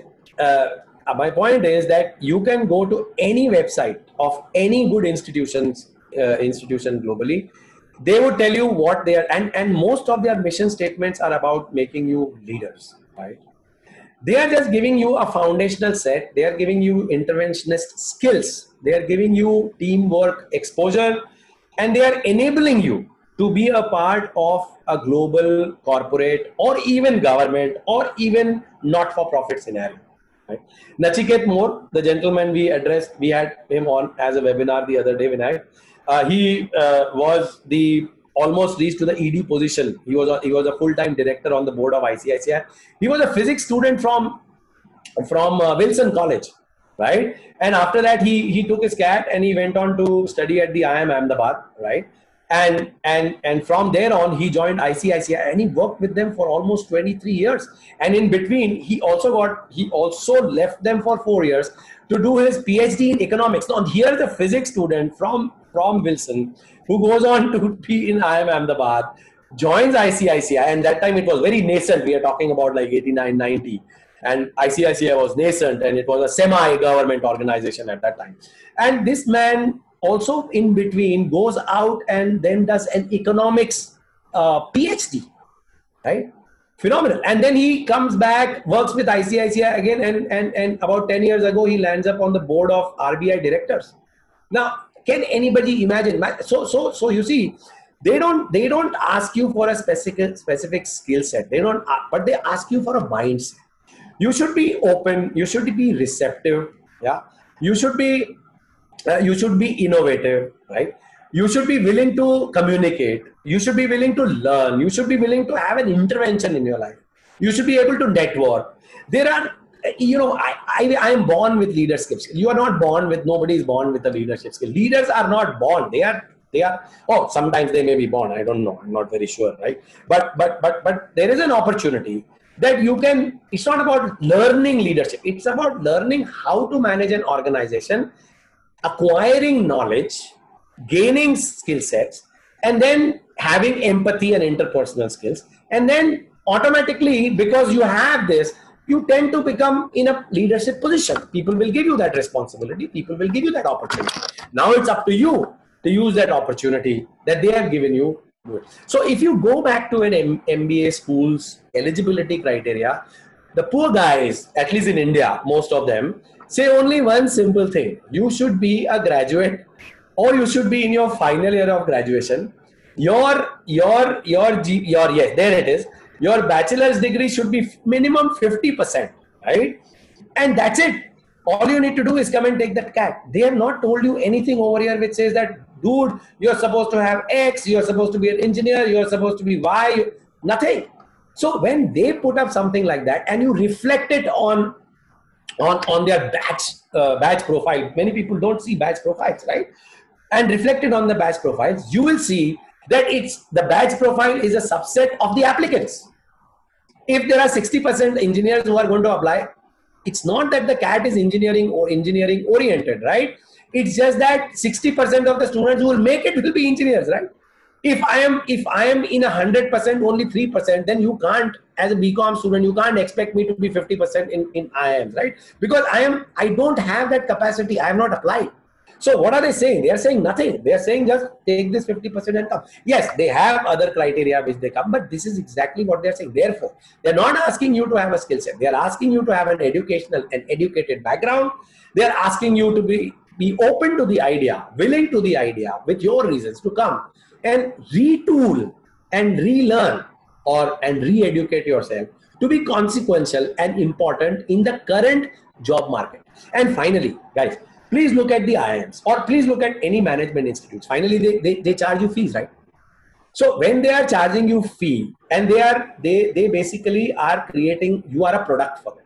that you can go to any website of any good institution globally. They would tell you what they are, and most of their mission statements are about making you leaders, right? They are just giving you a foundational set. They are giving you interventionist skills. They are giving you teamwork exposure, and they are enabling you to be a part of a global corporate or even government or even not-for-profit scenario. Right? Nachiket Moore, the gentleman we addressed, we had him on as a webinar the other day, Vinayak. He was almost reached to the ED position. He was a full-time director on the board of ICICI. He was a physics student from Wilson College, right? And after that, he took his CAT and he went on to study at the IIM Ahmedabad, right? And from there on, he joined ICICI and he worked with them for almost 23 years. And in between, he also left them for 4 years to do his PhD in economics. Now, here is a physics student from Wilson who goes on to be in IIM Ahmedabad, joins ICICI, and that time it was very nascent. We are talking about like 89, 90. And ICICI was nascent and it was a semi-government organization at that time. And this man also in between goes out and then does an economics PhD, right? Phenomenal. And then he comes back, works with ICICI again, and about 10 years ago, he lands up on the board of RBI directors. Now, can anybody imagine? So you see, they don't ask you for a specific skill set. But they ask you for a mindset. You should be open. You should be receptive. Yeah. You should be innovative, right? You should be willing to communicate. You should be willing to learn. You should be willing to have an intervention in your life. You should be able to network. There are, I am born with leadership skills. You are not born with, nobody is born with a leadership skill. Leaders are not born. They are, sometimes they may be born. I don't know. I'm not very sure, right? But there is an opportunity that you can, it's not about learning leadership. It's about learning how to manage an organization, acquiring knowledge, gaining skill sets, and then having empathy and interpersonal skills. And then automatically, because you have this, you tend to become in a leadership position. People will give you that responsibility. People will give you that opportunity. Now it's up to you to use that opportunity that they have given you. So if you go back to an MBA school's eligibility criteria, the poor guys, at least in India, most of them, say only one simple thing. You should be a graduate, or you should be in your final year of graduation. Yes, there it is. Your bachelor's degree should be minimum 50%, right? And that's it. All you need to do is come and take that CAT. They have not told you anything over here which says that, dude, you're supposed to have X, you're supposed to be an engineer, you're supposed to be Y, nothing. So when they put up something like that and you reflect it on their badge profile, many people don't see badge profiles, right? And reflected on the badge profiles, you will see that the badge profile is a subset of the applicants. If there are 60% engineers who are going to apply, it's not that the CAT is engineering oriented, right? It's just that 60% of the students who will make it will be engineers, right? If I am in 100%, only 3%, then you can't, as a BCom student, you can't expect me to be 50% in IIMs, right? Because I don't have that capacity. I have not applied. So what are they saying? They are saying nothing. They are saying just take this 50% and come. Yes, they have other criteria which they come, but this is exactly what they are saying. Therefore, they are not asking you to have a skill set. They are asking you to have an educated background. They are asking you to be open to the idea, willing to the idea, with your reasons to come and retool and relearn and re-educate yourself to be consequential and important in the current job market. And finally, guys, please look at the IIMs or please look at any management institutes. Finally, they charge you fees, right? So when they are charging you fee and they basically are creating, you are a product for them.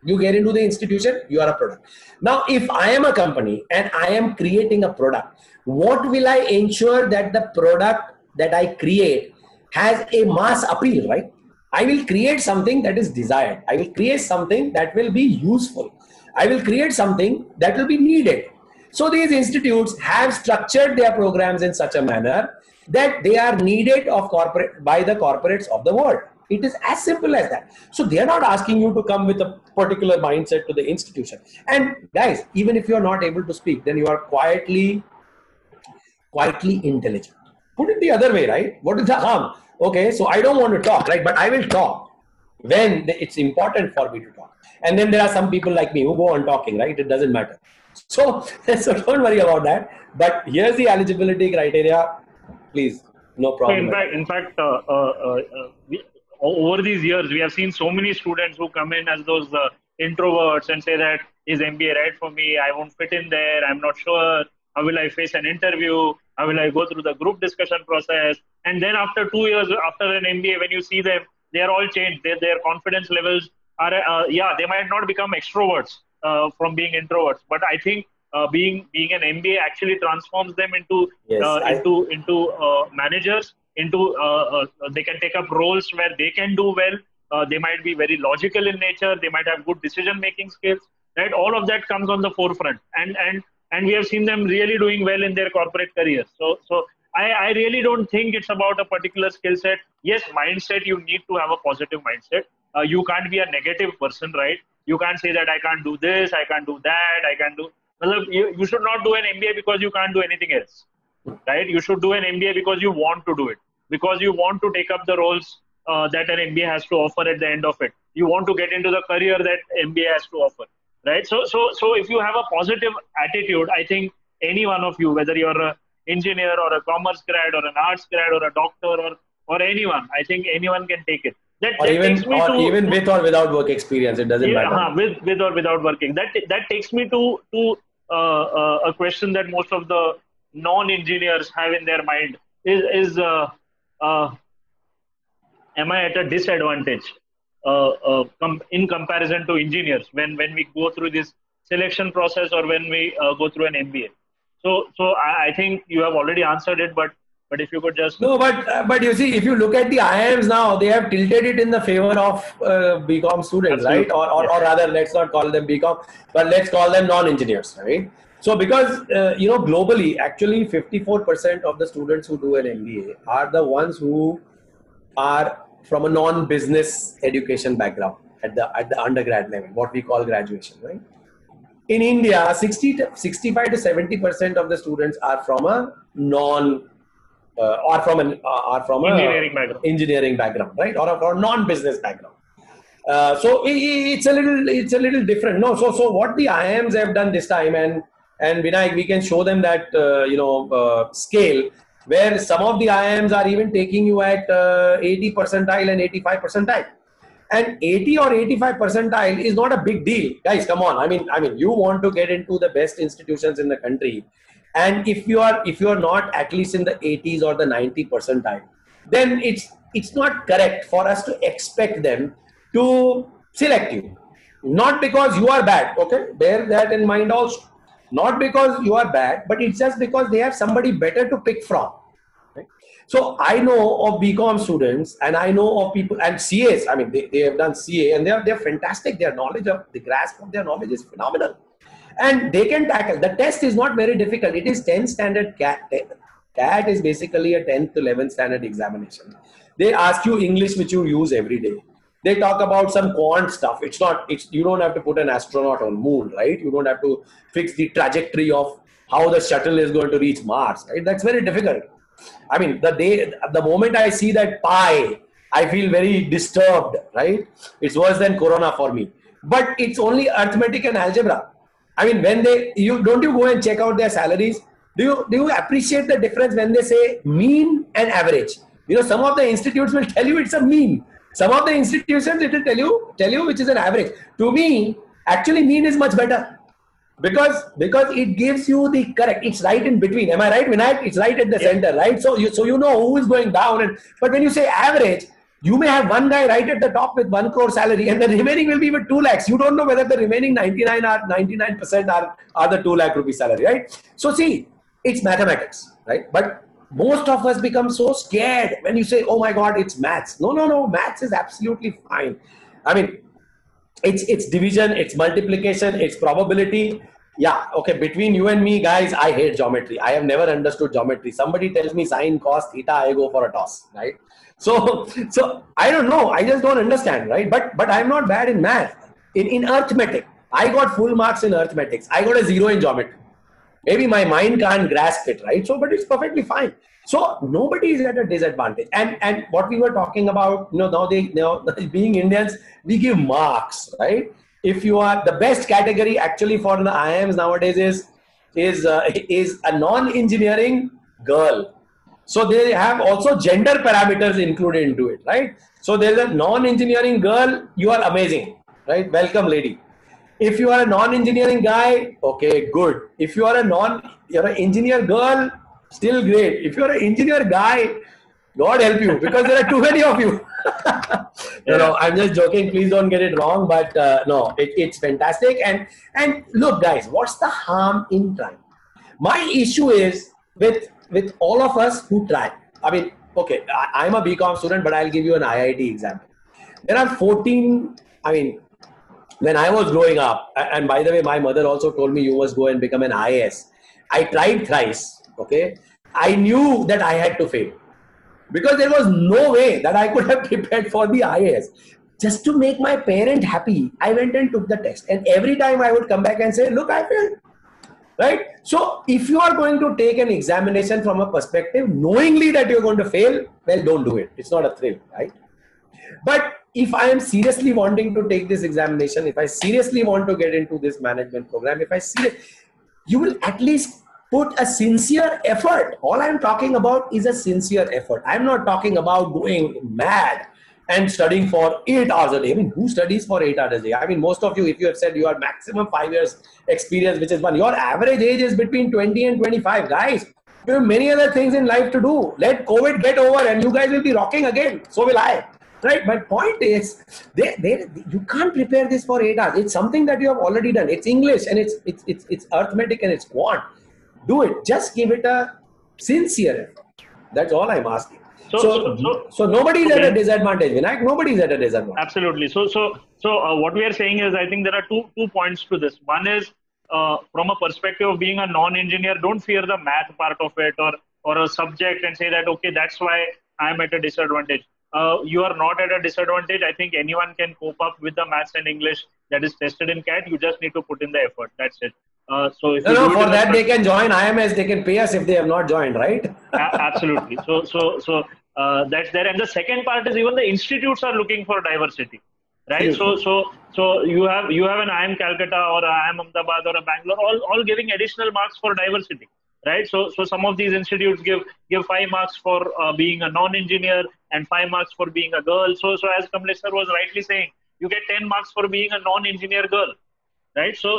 You get into the institution, you are a product. Now, if I am a company and I am creating a product, what will I ensure that the product that I create has a mass appeal, right? I will create something that is desired. I will create something that will be useful. I will create something that will be needed. So these institutes have structured their programs in such a manner that they are needed by the corporates of the world. It is as simple as that. So they are not asking you to come with a particular mindset to the institution. And guys, even if you are not able to speak, then you are quietly intelligent. Put it the other way, right? What is the harm? Okay, so I don't want to talk, right? But I will talk when it's important for me to talk. And then there are some people like me who go on talking, right? It doesn't matter. So don't worry about that. But here's the eligibility criteria. Please, no problem. In fact, over these years, we have seen so many students who come in as those introverts and say that, is MBA right for me? I won't fit in there. I'm not sure. How will I face an interview? How will I go through the group discussion process? And then after 2 years, after an MBA, when you see them, they are all changed. Their confidence levels are, they might not become extroverts from being introverts. But I think being an MBA actually transforms them into managers. They can take up roles where they can do well. They might be very logical in nature. They might have good decision-making skills. Right? All of that comes on the forefront. And we have seen them really doing well in their corporate careers. So I really don't think it's about a particular skill set. Yes, mindset, you need to have a positive mindset. You can't be a negative person, right? You can't say that I can't do this, I can't do that, I can't do... You should not do an MBA because you can't do anything else, right? You should do an MBA because you want to do it, because you want to take up the roles that an MBA has to offer at the end of it. You want to get into the career that MBA has to offer. Right. So if you have a positive attitude, I think any one of you, whether you're an engineer or a commerce grad or an arts grad or a doctor or anyone, I think anyone can take it. Even with or without work experience, it doesn't matter. With or without working. That takes me to a question that most of the non-engineers have in their mind is am I at a disadvantage? In comparison to engineers when we go through this selection process or when we go through an MBA. So I think you have already answered it, but if you could just... No, but you see, if you look at the IIMs now, they have tilted it in the favor of BCom students, right? Or rather, let's not call them BCom, but let's call them non-engineers, right? So because, globally, actually 54% of the students who do an MBA are the ones who are from a non-business education background at the undergrad level, what we call graduation, right? In India, 65 to 70% of the students are from a engineering background, right? Or a non-business background. So it's a little different. No, so what the IIMs have done this time, and Vinayak, we can show them that scale, where some of the IIMs are even taking you at 80 percentile and 85 percentile. And 80 or 85 percentile is not a big deal. Guys, come on. I mean, you want to get into the best institutions in the country. And if you are not at least in the 80s or the 90 percentile, then it's not correct for us to expect them to select you. Not because you are bad, okay? Bear that in mind also. Not because you are bad, but it's just because they have somebody better to pick from. Right? So I know of BCom students, and I know of people, and CAs, I mean, they have done CA, and they're fantastic. Their grasp of their knowledge is phenomenal. And they can tackle. The test is not very difficult. It is 10 standard CAT. CAT is basically a 10th to 11th standard examination. They ask you English, which you use every day. They talk about some quant stuff. You don't have to put an astronaut on moon, right? You don't have to fix the trajectory of how the shuttle is going to reach Mars, right? That's very difficult. I mean, the moment I see that pi, I feel very disturbed, right? It's worse than Corona for me. But it's only arithmetic and algebra. I mean, when don't you go and check out their salaries? Do you appreciate the difference when they say mean and average? Some of the institutes will tell you it's a mean. Some of the institutions, it will tell you which is an average. To me, actually mean is much better because it gives you the correct. It's right in between. Am I right, Vinayak? It's right at the center, right? So you know who is going down. But when you say average, You may have one guy right at the top with 1 crore salary, and the remaining will be with 2 lakhs. You don't know whether the remaining 99% are the 2 lakh rupee salary, right? So see, it's mathematics, right? But most of us become so scared when you say, oh my God, it's maths. No, no, no. Maths is absolutely fine. I mean, it's division, it's multiplication, it's probability. Yeah, okay. Between you and me, guys, I hate geometry. I have never understood geometry. Somebody tells me sine, cos, theta, I go for a toss, right? So I don't know. I just don't understand, right? But I'm not bad in math. In arithmetic, I got full marks in arithmetics. I got a 0 in geometry. Maybe my mind can't grasp it, right? So, but it's perfectly fine. So nobody is at a disadvantage. And what we were talking about, now being Indians, we give marks, right? If you are the best category actually for the IIMs nowadays is a non-engineering girl. So they have also gender parameters included into it, right? So there's a non-engineering girl, you are amazing, right? Welcome, lady. If you are a non-engineering guy, okay, good. If you're an engineer girl, still great. If you're an engineer guy, God help you, because there are too many of you. I'm just joking. Please don't get it wrong. But no, it's fantastic. And look, guys, what's the harm in trying? My issue is with all of us who try. I mean, okay, I'm a BCom student, but I'll give you an IIT example. There are 14, I mean, when I was growing up, and by the way, my mother also told me you must go and become an IAS. I tried thrice, okay? I knew that I had to fail because there was no way that I could have prepared for the IAS. Just to make my parent happy, I went and took the test. And every time I would come back and say, look, I failed. Right? So if you are going to take an examination from a perspective, knowingly that you're going to fail, well, don't do it. It's not a thrill, right? But if I am seriously wanting to take this examination, if I seriously want to get into this management program, you will at least put a sincere effort. All I'm talking about is a sincere effort. I'm not talking about going mad and studying for 8 hours a day. I mean, who studies for 8 hours a day? I mean, most of you, if you have said you are maximum 5 years experience, which is one, your average age is between 20 and 25. Guys, you have many other things in life to do. Let COVID get over and you guys will be rocking again. So will I. Right? My point is, you can't prepare this for 8 hours. It's something that you have already done. It's English and it's arithmetic and it's quant. Do it. Just give it a sincere effort. That's all I'm asking. So nobody is at a disadvantage, Vinayak. Nobody is at a disadvantage. Absolutely. So what we are saying is, I think there are two points to this. One is from a perspective of being a non-engineer, don't fear the math part of it or a subject and say that, okay, that's why I'm at a disadvantage. You are not at a disadvantage. I think anyone can cope up with the maths and English that is tested in CAT. You just need to put in the effort. That's it. So if for that they can join IMS. They can pay us if they have not joined, right? Absolutely. So that's there. And the second part is even the institutes are looking for diversity, right? So you have an IIM Calcutta or a IIM Ahmedabad or a Bangalore all giving additional marks for diversity. Right, so some of these institutes give 5 marks for being a non-engineer and 5 marks for being a girl. So as Kamlesh sir was rightly saying, you get 10 marks for being a non-engineer girl, right? So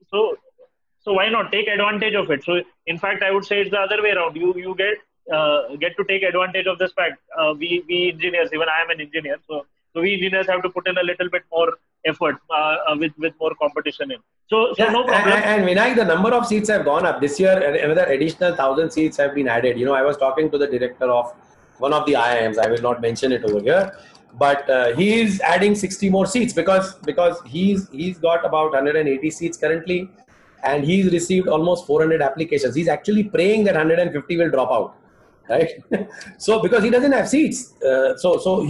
why not take advantage of it? So in fact, I would say it's the other way around. You get to take advantage of this fact. We engineers, even I am an engineer, so we engineers have to put in a little bit more effort with more competition in. So no problem. And Vinayak, the number of seats have gone up this year. Another additional 1,000 seats have been added. I was talking to the director of one of the IIMs. I will not mention it over here, but he is adding 60 more seats because he's got about 180 seats currently, and he's received almost 400 applications. He's actually praying that 150 will drop out, right? So because he doesn't have seats, so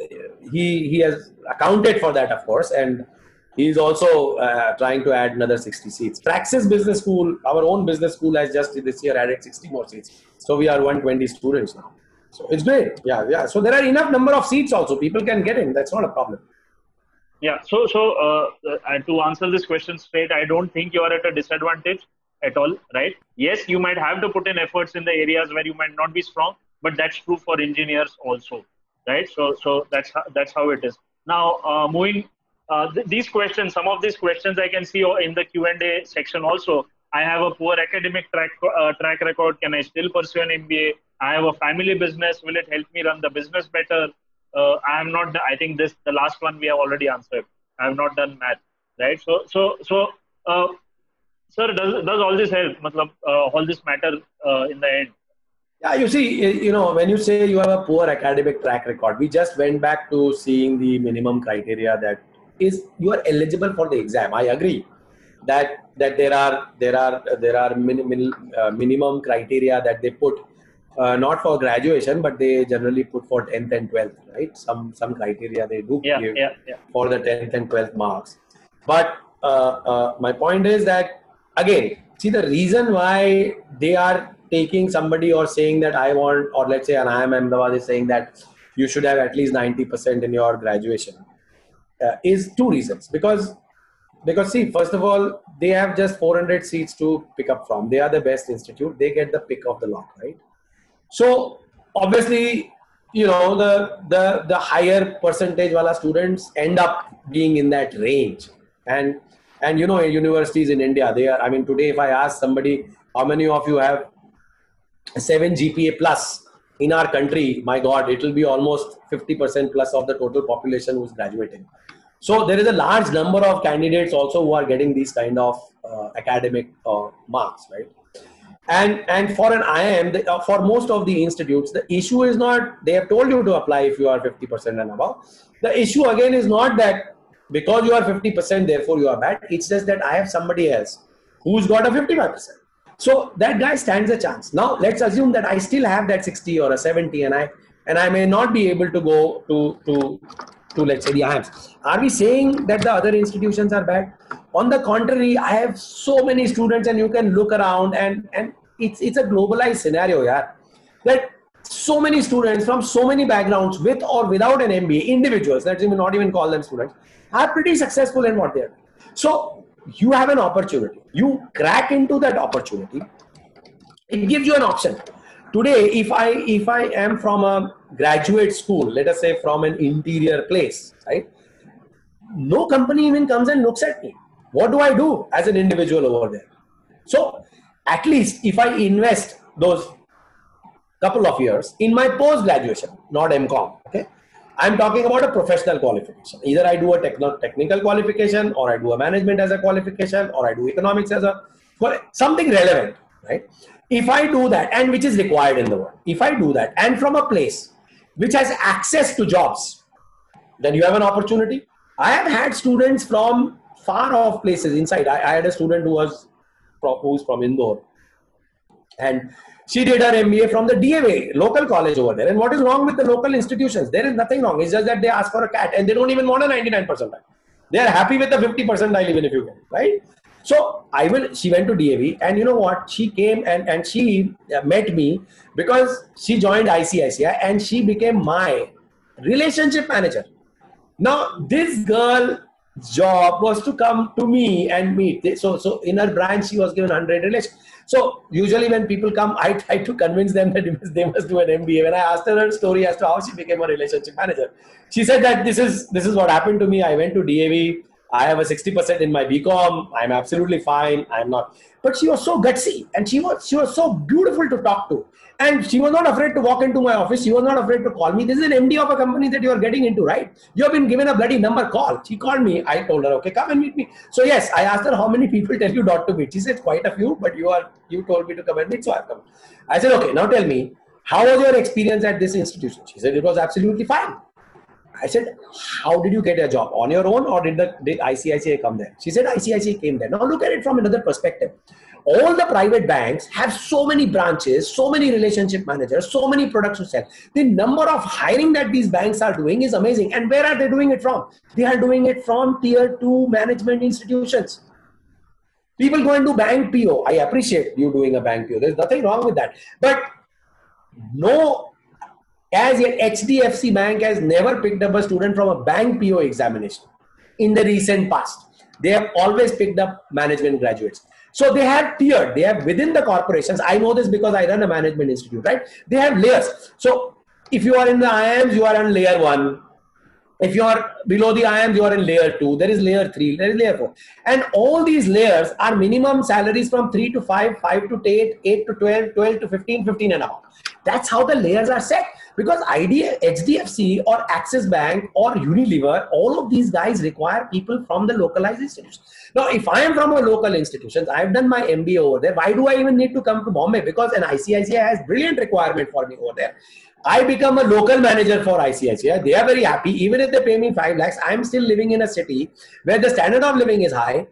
he has accounted for that, of course, and he's also trying to add another 60 seats. Praxis Business School, our own business school, has just this year added 60 more seats. So we are 120 students now. So it's great. Yeah. So there are enough number of seats also. People can get in. That's not a problem. Yeah. So to answer this question straight, I don't think you are at a disadvantage at all, right? Yes, you might have to put in efforts in the areas where you might not be strong, but that's true for engineers also, right? So that's how it is. Now, moving these questions, some of these questions I can see in the Q&A section also. I have a poor academic track record. Can I still pursue an MBA? I have a family business. Will it help me run the business better? I am not. I think the last one we have already answered. I have not done math, right? Uh, Sir, does all this help? Matlab, all this matter in the end? Yeah, you see, when you say you have a poor academic track record, we just went back to seeing the minimum criteria that is you are eligible for the exam. I agree that there are minimum criteria that they put not for graduation, but they generally put for 10th and 12th, right? Some criteria they do give for the 10th and 12th marks. But my point is that, again, see, the reason why they are taking somebody or saying that I want, or let's say an IIM Ahmedabad is saying that you should have at least 90% in your graduation is two reasons. Because see, first of all, they have just 400 seats to pick up from. They are the best institute. They get the pick of the lot, right? So obviously, the higher percentage wala students end up being in that range. And universities in India, they are, I mean, today if I ask somebody, how many of you have 7 GPA plus in our country, my God, it will be almost 50% plus of the total population who is graduating. So there is a large number of candidates also who are getting these kind of academic marks, right? And for an IIM, for most of the institutes, the issue is not, they have told you to apply if you are 50% and above. The issue again is not that because you are 50%, therefore you are bad. It's just that I have somebody else who's got a 55%. So that guy stands a chance. Now let's assume that I still have that 60 or a 70 and I may not be able to go to let's say the IIMs. Are we saying that the other institutions are bad? On the contrary, I have so many students and you can look around and it's a globalized scenario, yeah. That so many students from so many backgrounds with or without an MBA, individuals, let's even not even call them students, are pretty successful in what they are doing. So you have an opportunity. You crack into that opportunity. It gives you an option. Today, if I am from a graduate school, let us say from an interior place, right? No company even comes and looks at me. What do I do as an individual over there? So at least if I invest those couple of years in my post-graduation, not MCOM, okay? I'm talking about a professional qualification. Either I do a technical qualification, or I do a management as a qualification, or I do economics as something relevant, right? If I do that, and which is required in the world, if I do that, and from a place which has access to jobs, then you have an opportunity. I have had students from far off places inside. I had a student who's from Indore, and she did her MBA from the DAV, local college over there. And what is wrong with the local institutions? There is nothing wrong. It's just that they ask for a CAT and they don't even want a 99 percentile. They are happy with the 50 percentile even if you can, right? So she went to DAV, and you know what? She came and she met me because she joined ICICI and she became my relationship manager. Now this girl's job was to come to me and meet. So in her branch, she was given 100 relations. So usually when people come, I try to convince them that they must do an MBA. When I asked her story as to how she became a relationship manager, she said that this is what happened to me. I went to DAV. I have a 60% in my BCom. I'm absolutely fine. I'm not. But she was so gutsy and she was so beautiful to talk to. And she was not afraid to walk into my office. She was not afraid to call me. This is an MD of a company that you are getting into, right? You have been given a bloody number, call. She called me. I told her, okay, come and meet me. So yes, I asked her how many people tell you not to meet. She said quite a few, but you told me to come and meet, so I've come. I said, okay, now tell me, how was your experience at this institution? She said it was absolutely fine. I said, how did you get a job? On your own, or did ICICI come there? She said ICICI came there. Now look at it from another perspective. All the private banks have so many branches, so many relationship managers, so many products to sell. The number of hiring that these banks are doing is amazing. And where are they doing it from? They are doing it from tier 2 management institutions. People go and do bank PO. I appreciate you doing a bank PO. There's nothing wrong with that. But no, as yet HDFC Bank has never picked up a student from a bank PO examination in the recent past. They have always picked up management graduates. So they have tiered, they have within the corporations. I know this because I run a management institute, right? They have layers. So if you are in the IIMs, you are on layer 1. If you are below the IIMs, you are in layer 2. There is layer 3, there is layer 4. And all these layers are minimum salaries from 3 to 5, 5 to 8, 8 to 12, 12 to 15, 15 and above. That's how the layers are set. Because HDFC or Axis Bank or Unilever, all of these guys require people from the localized institutions. Now, if I am from a local institution, I've done my MBA over there, why do I even need to come to Bombay? Because an ICICI has brilliant requirement for me over there. I become a local manager for ICICI. They are very happy. Even if they pay me 5 lakhs, I'm still living in a city where the standard of living is high.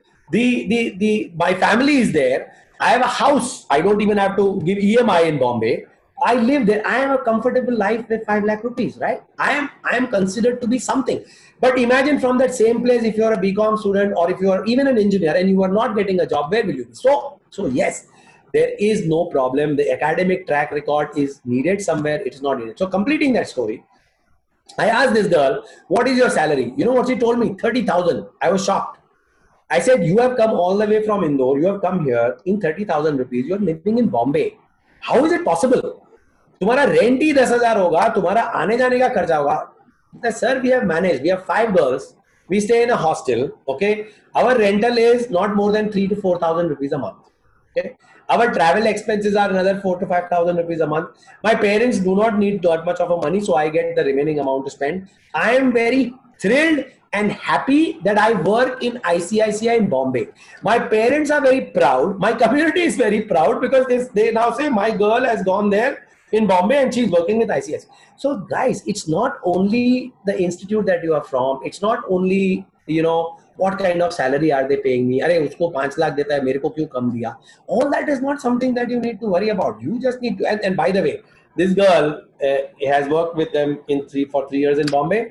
My family is there. I have a house. I don't even have to give EMI in Bombay. I live there. I have a comfortable life with 5 lakh rupees, right? I am considered to be something. But imagine from that same place, if you're a BCom student or if you are even an engineer and you are not getting a job, where will you be? So yes, there is no problem. The academic track record is needed somewhere. It is not needed. So completing that story, I asked this girl, what is your salary? You know what she told me? 30,000. I was shocked. I said, you have come all the way from Indore. You have come here in 30,000 rupees. You are living in Bombay. How is it possible? तुम्हारा rent ही 10,000 होगा, तुम्हारा आने जाने का खर्चा होगा. Sir, we have managed. We have 5 girls. We stay in a hostel. Okay, our rental is not more than 3,000 to 4,000 rupees a month. Okay, our travel expenses are another 4,000 to 5,000 rupees a month. My parents do not need that much of a money, so I get the remaining amount to spend. I am very thrilled and happy that I work in ICICI in Bombay. My parents are very proud. My community is very proud because they now say my girl has gone there in Bombay and she's working with ICICI. So guys, it's not only the institute that you are from. It's not only, what kind of salary are they paying me? Arey, usko 5 lakh deta hai, mere ko kyun kam diya? All that is not something that you need to worry about. You just need to, and by the way, this girl has worked with them for 3 years in Bombay.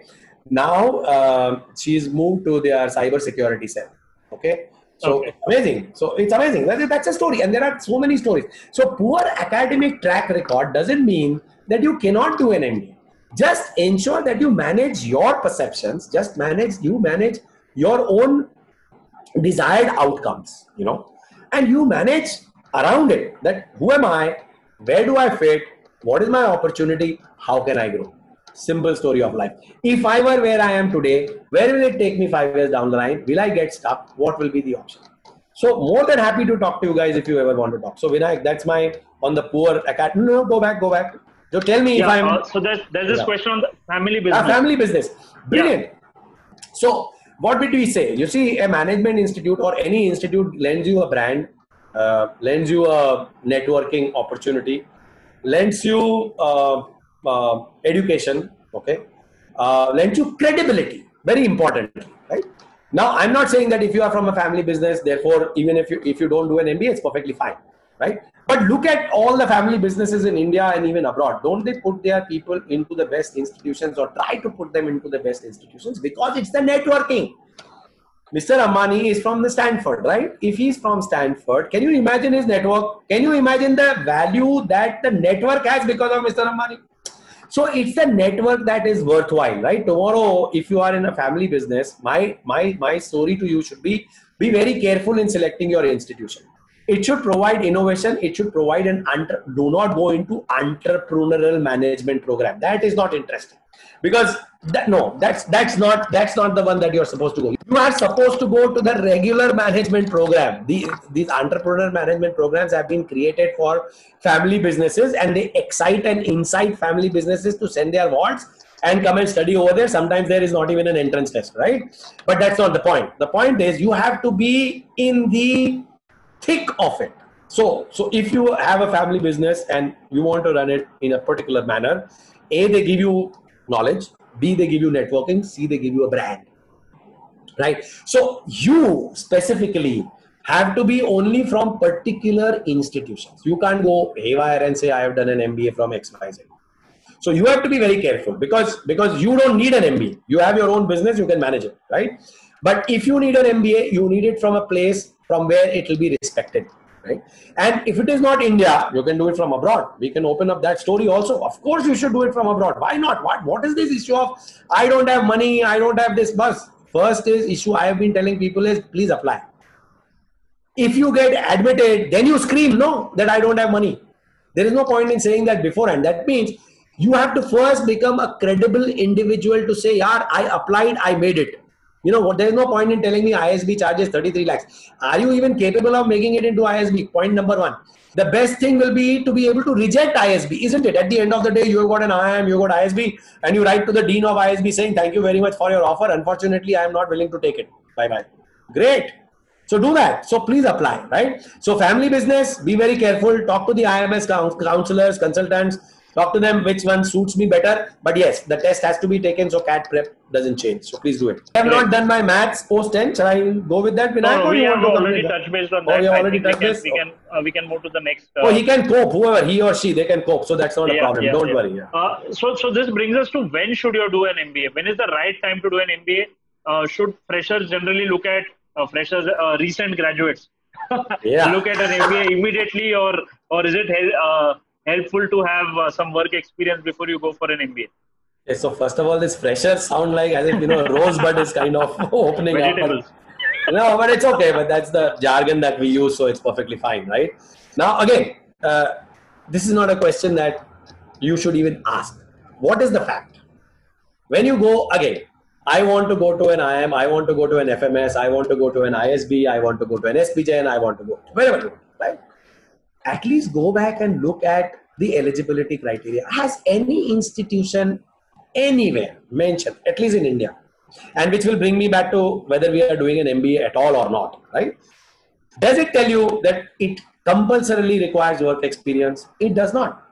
Now she's moved to their cyber security cell. Okay. So okay. Amazing. So it's amazing. That's a story. And there are so many stories. So poor academic track record doesn't mean that you cannot do an MBA. Just ensure that you manage your perceptions. You manage your own desired outcomes, and you manage around it. That who am I? Where do I fit? What is my opportunity? How can I grow? Simple story of life. If I were where I am today, where will it take me 5 years down the line? Will I get stuck? What will be the option? So more than happy to talk to you guys if you ever want to talk. So Vinayak, that's my on the poor academy. No, go back. So tell me if I'm. So there's this question on the family business. Family business. Brilliant. Yeah. So what did we say? You see, a management institute or any institute lends you a brand, lends you a networking opportunity, lends you education, okay, lends you credibility, very important, right? Now, I'm not saying that if you are from a family business, therefore, even if you don't do an MBA, it's perfectly fine, right? But look at all the family businesses in India and even abroad. Don't they put their people into the best institutions or try to put them into the best institutions? Because it's the networking. Mr. Ambani is from the Stanford, right? If he's from Stanford, can you imagine his network? Can you imagine the value that the network has because of Mr. Ambani? So it's the network that is worthwhile, right? Tomorrow, if you are in a family business, my story to you should be very careful in selecting your institution. It should provide innovation. It should provide do not go into entrepreneurial management program. That is not interesting. Because that's not the one that you're supposed to go. You are supposed to go to the regular management program. These entrepreneur management programs have been created for family businesses, and they excite and incite family businesses to send their wards and come and study over there. Sometimes there is not even an entrance test, right? But that's not the point. The point is you have to be in the thick of it. So if you have a family business and you want to run it in a particular manner, A, they give you knowledge, B, they give you networking, C, they give you a brand, right? So you specifically have to be only from particular institutions. You can't go haywire and say I have done an MBA from XYZ. So you have to be very careful because you don't need an MBA. You have your own business, you can manage it, right? But if you need an MBA, you need it from a place from where it will be respected, right? And if it is not India, you can do it from abroad. We can open up that story also. Of course, you should do it from abroad. Why not? What is this issue of I don't have money, I don't have this bus? First issue I have been telling people is please apply. If you get admitted, then you scream no that I don't have money. There is no point in saying that beforehand. That means you have to first become a credible individual to say, yaar, I applied, I made it. You know what? There is no point in telling me ISB charges 33 lakhs. Are you even capable of making it into ISB? Point number one. the best thing will be to be able to reject ISB, isn't it? At the end of the day, you have got an IIM, you have got ISB, and you write to the dean of ISB saying, thank you very much for your offer. Unfortunately, I am not willing to take it. Bye-bye. Great. So do that. So please apply, right? So family business, be very careful. Talk to the IMS counselors, consultants. Talk to them which one suits me better. But yes, the test has to be taken so CAT prep doesn't change. So please do it. I have not done my maths post 10. Shall I go with that, Vinayak? No, we have already touched based on that. We have already touched this? We can move to the next. He can cope. Whoever, he or she, they can cope. So that's not a problem. Don't worry. So this brings us to when should you do an MBA? When is the right time to do an MBA? Should freshers generally look at freshers, recent graduates? Look at an MBA immediately, or is it helpful to have some work experience before you go for an MBA? Okay, so first of all, this freshers sound like as if Rosebud is kind of opening up. No, but it's okay. But that's the jargon that we use, so it's perfectly fine, right? Now, again, this is not a question that you should even ask. What is the fact? When you go, again, I want to go to an IIM, I want to go to an FMS, I want to go to an ISB, I want to go to an SPJ, and I want to go wherever, right? At least go back and look at the eligibility criteria. Has any institution anywhere mentioned, at least in India, and which will bring me back to whether we are doing an MBA at all or not, right? Does it tell you that it compulsorily requires work experience? It does not.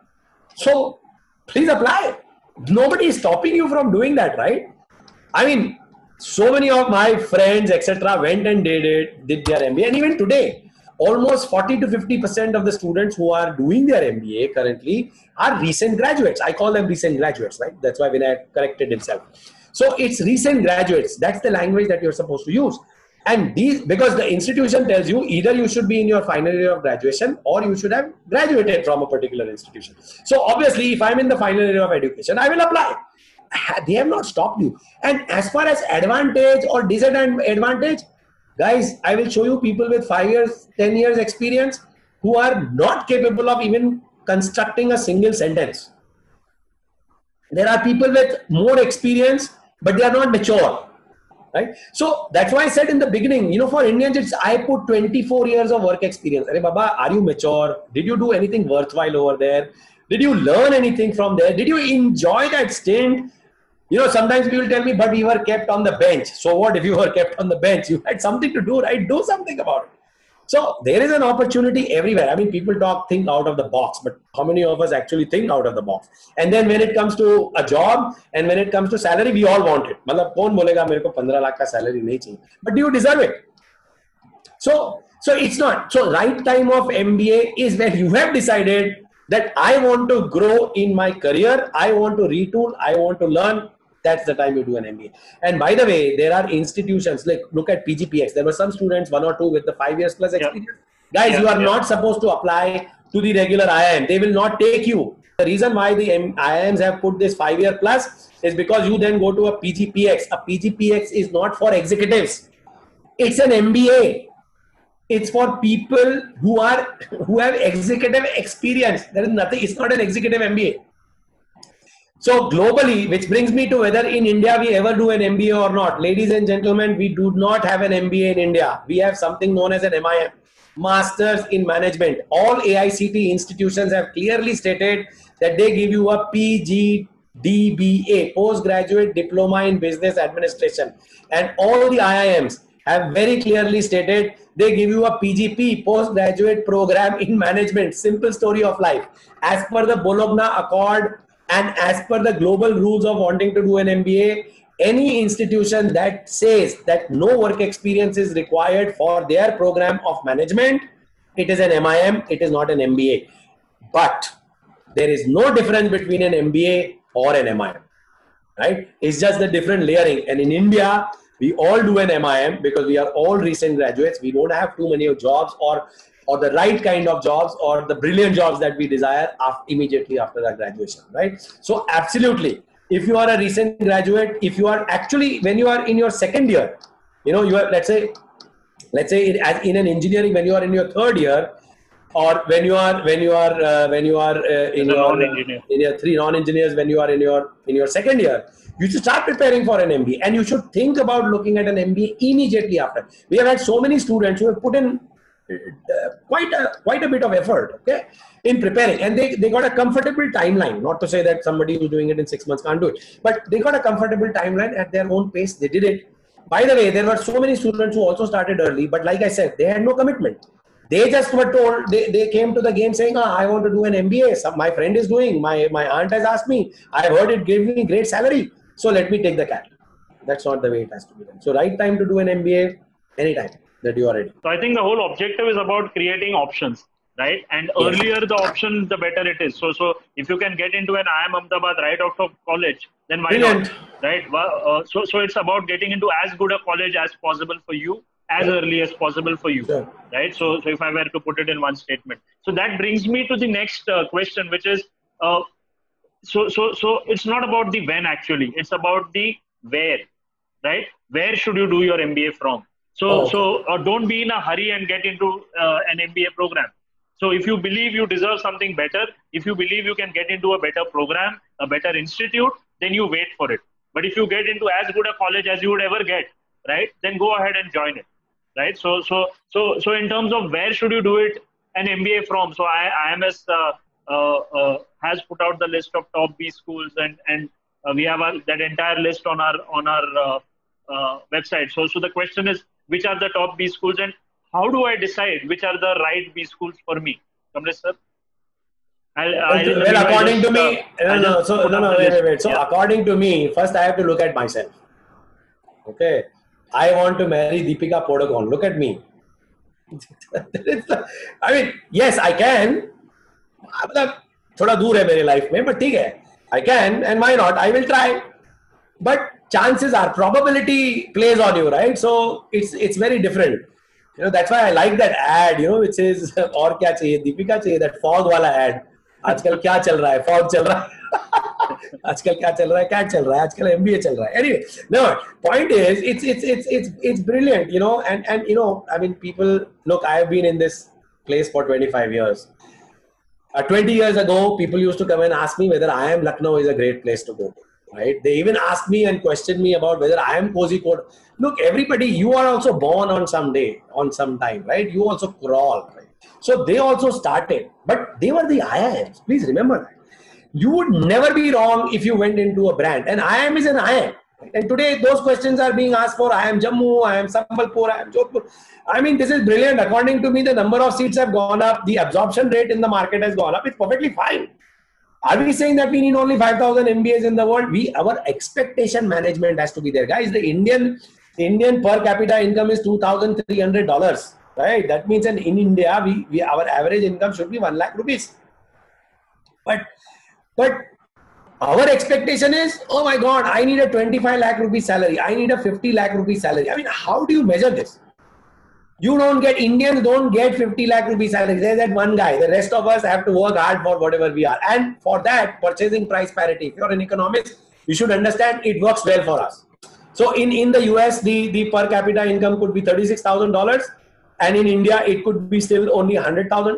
So please apply. Nobody is stopping you from doing that, right? I mean, so many of my friends, etc., went and did their MBA, and even today, almost 40 to 50% of the students who are doing their MBA currently are recent graduates. I call them recent graduates, right? That's why Vinayak corrected himself. So it's recent graduates. That's the language that you're supposed to use. And these, because the institution tells you either you should be in your final year of graduation or you should have graduated from a particular institution. So obviously, if I'm in the final year of education, I will apply. They have not stopped you. And as far as advantage or disadvantage, guys, I will show you people with 5 years, 10 years experience who are not capable of even constructing a single sentence. There are people with more experience, but they are not mature, right? So that's why I said in the beginning, for Indians, I put 24 years of work experience. Arey Baba, are you mature? Did you do anything worthwhile over there? Did you learn anything from there? Did you enjoy that stint? Sometimes people tell me, but we were kept on the bench. So what if you were kept on the bench? You had something to do, right? Do something about it. So there is an opportunity everywhere. I mean, people think out of the box, but how many of us actually think out of the box? And then when it comes to a job and when it comes to salary, we all want it. Matlab, kaun bolega mere ko 15 lakh ka salary nahi chahiye? But do you deserve it? So it's not. So right time of MBA is when you have decided that I want to grow in my career. I want to retool. I want to learn. That's the time you do an MBA. And by the way, there are institutions, like look at PGPX. There were some students, 1 or 2 with the 5 years plus experience. Guys, you are not supposed to apply to the regular IIM. They will not take you. The reason why the IIMs have put this 5 year plus is because you then go to a PGPX. A PGPX is not for executives. It's an MBA. It's for people who have executive experience. There is nothing. It's not an executive MBA. So globally, which brings me to whether in India we ever do an MBA or not. Ladies and gentlemen, we do not have an MBA in India. We have something known as an MIM, Masters in Management. All AICTE institutions have clearly stated that they give you a PGDBA, Postgraduate Diploma in Business Administration. And all the IIMs have very clearly stated they give you a PGP, Postgraduate Program in Management. Simple story of life. As per the Bologna Accord, and as per the global rules of wanting to do an MBA, any institution that says that no work experience is required for their program of management, it is an MIM, it is not an MBA. But there is no difference between an MBA or an MIM, right? It's just the different layering. And in India, we all do an MIM because we are all recent graduates. We don't have too many jobs or the right kind of jobs or the brilliant jobs that we desire immediately after our graduation, right? So absolutely, if you are a recent graduate, if you are actually, when you are in your second year, you are, let's say in an engineering, when you are in your third year, or when you are in your 3 non-engineers, when you are in your second year, you should start preparing for an MBA, and you should think about looking at an MBA immediately after. We have had so many students who have put in quite a bit of effort, okay, in preparing, and they got a comfortable timeline. Not to say that somebody who's doing it in 6 months can't do it, but they got a comfortable timeline at their own pace. They did it. By the way, there were so many students who also started early, but like I said, they had no commitment. They just were told, they came to the game saying, I want to do an MBA. My friend is doing, my aunt has asked me, I heard it gave me great salary, so let me take the cat. That's not the way it has to be done. So right time to do an MBA, anytime that you are ready. So I think the whole objective is about creating options, right? And earlier the option, the better it is. So if you can get into an IIM Ahmedabad right out of college, then why not, right? So it's about getting into as good a college as possible for you, as early as possible for you, right? So if I were to put it in one statement. So that brings me to the next question, which is, so it's not about the when actually, it's about the where, right? Where should you do your MBA from? So don't be in a hurry and get into an MBA program. So if you believe you deserve something better, if you believe you can get into a better program, a better institute, then you wait for it. But if you get into as good a college as you would ever get, right, then go ahead and join it, right? So in terms of where should you do it, an MBA from? So IMS has put out the list of top B schools, and we have that entire list on our website. So the question is, which are the top B schools, and how do I decide which are the right B schools for me? Kamlesh sir? According to me, wait. So according to me, first I have to look at myself. Okay, I want to marry Deepika Padukone. Look at me. I mean, yes, I can. थोड़ा दूर है मेरे life में, but ठीक है, I can, and why not? I will try. But chances are, probability plays on you, right? So it's very different. You know, that's why I like that ad, you know, which says और क्या चाहिए, दीपिका चाहिए, that fog वाला ad. आजकल क्या चल रहा है, fog चल रहा है. आजकल क्या चल रहा है, cat चल रहा है, आजकल MBA चल रहा है. Anyway, no, point is, it's brilliant, you know, and you know, I mean, people, look, I have been in this place for 25 years. 20 years ago, people used to come and ask me whether IIM Lucknow is a great place to go to. Right? They even asked me and questioned me about whether I am Kozhikode. Look, everybody, you are also born on some day, on some time, right? You also crawl, right? So they also started, but they were the IIMs. Please remember that. You would never be wrong if you went into a brand. And IIM is an IIM. And today, those questions are being asked for IIM Jammu, IIM Sambalpur, IIM Jodhpur. I mean, this is brilliant. According to me, the number of seats have gone up. The absorption rate in the market has gone up. It's perfectly fine. Are we saying that we need only 5,000 MBAs in the world? Our expectation management has to be there. Guys, the Indian per capita income is $2,300. Right? That means in India, our average income should be 1 lakh rupees. But our expectation is, oh my God, I need a 25 lakh rupee salary. I need a 50 lakh rupee salary. I mean, how do you measure this? Indians don't get 50 lakh rupee salary. There's that one guy. The rest of us have to work hard for whatever we are. And for that, purchasing price parity. If you're an economist, you should understand it works well for us. So in the US, the per capita income could be $36,000. And in India, it could be still only 100,000,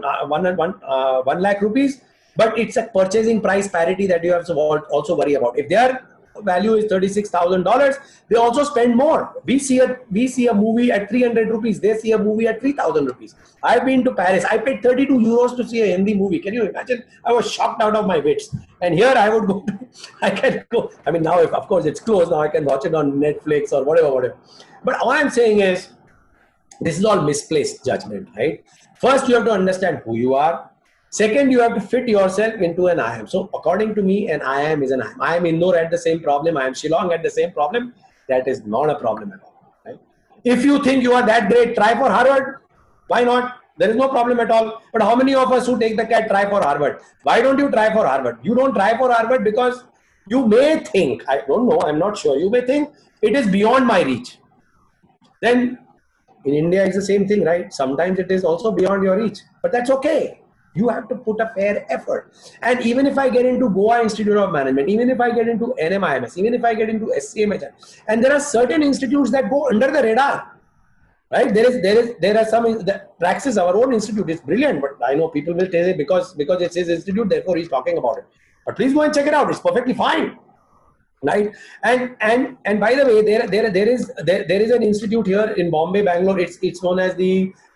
1 lakh rupees. But it's a purchasing price parity that you have to also worry about. If their value is $36,000, they also spend more. We see a movie at 300 rupees. They see a movie at 3,000 rupees. I've been to Paris. I paid 32 euros to see a Hindi movie. Can you imagine? I was shocked out of my wits. And here I would go. I can go. I mean, now of course it's closed. Now I can watch it on Netflix or whatever. But all I'm saying is, this is all misplaced judgment, right? First, you have to understand who you are. Second, you have to fit yourself into an IIM. So according to me, an IIM is an IIM. IIM Indore had the same problem. IIM Shillong had the same problem. That is not a problem at all. Right? If you think you are that great, try for Harvard. Why not? There is no problem at all. But how many of us who take the CAT try for Harvard? Why don't you try for Harvard? You don't try for Harvard because you may think, I don't know, I'm not sure. You may think it is beyond my reach. Then in India, it's the same thing, right? Sometimes it is also beyond your reach. But that's okay. You have to put a fair effort. And even if I get into Goa Institute of Management, even if I get into NMIMS, even if I get into SCMHR, and there are certain institutes that go under the radar, right? There are some, Praxis, our own institute, is brilliant, but I know people will say because it's his institute, therefore he's talking about it. But please go and check it out. It's perfectly fine, right? And by the way, there is an institute here in Bombay, Bangalore. It's known as the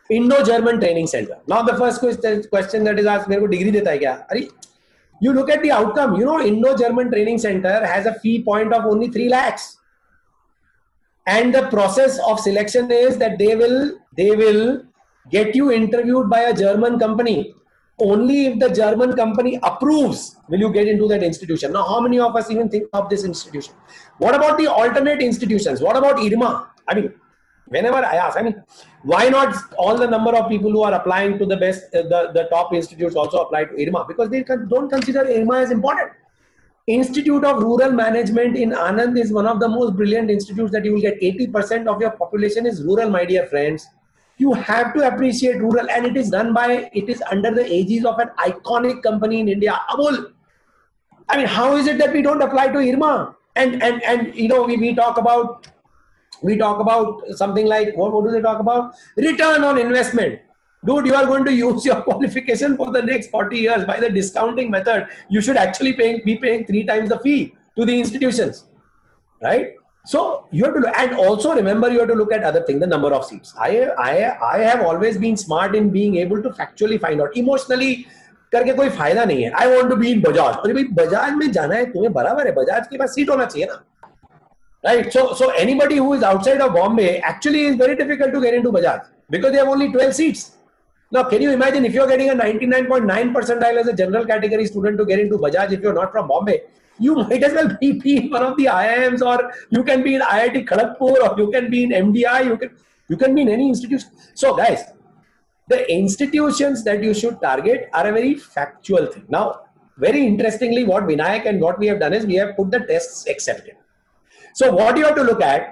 Indo-German Training Center. Now the first question that is asked, मेरे को degree देता है क्या? अरे, you look at the outcome. You know, Indo-German Training Center has a fee point of only 3 lakhs. And the process of selection is that they will get you interviewed by a German company. Only if the German company approves will you get into that institution. Now, how many of us even think of this institution? What about the alternate institutions? What about IRMA? I mean, whenever I ask, I mean, why not all the number of people who are applying to the best, the top institutes also apply to IRMA? Because they don't consider IRMA as important. Institute of Rural Management in Anand is one of the most brilliant institutes that you will get. 80% of your population is rural, my dear friends. You have to appreciate rural, and it is under the aegis of an iconic company in India, Amul. I mean, how is it that we don't apply to IRMA? And you know, we talk about something like, what do they talk about? Return on investment. Dude, you are going to use your qualification for the next 40 years. By the discounting method, you should actually be paying 3 times the fee to the institutions, right? So you have to, and also remember, you have to look at other things, the number of seats. I have always been smart in being able to factually find out. Emotionally करके कोई फायदा नहीं है. I want to be in Bajaj. अरे भाई बजाज में जाना है तुम्हें, बराबर है, बजाज के पास सीट होना चाहिए ना, right? So anybody who is outside of Bombay actually is very difficult to get into Bajaj because they have only 12 seats. Now, can you imagine if you're getting a 99.9 percentile as a general category student to get into Bajaj if you're not from Bombay? You might as well be in one of the IIMs, or you can be in IIT Kharagpur, or you can be in MDI, you can be in any institution. So guys, the institutions that you should target are a very factual thing. Now, very interestingly, what Vinayak and what we have done is we have put the tests accepted. So what you have to look at,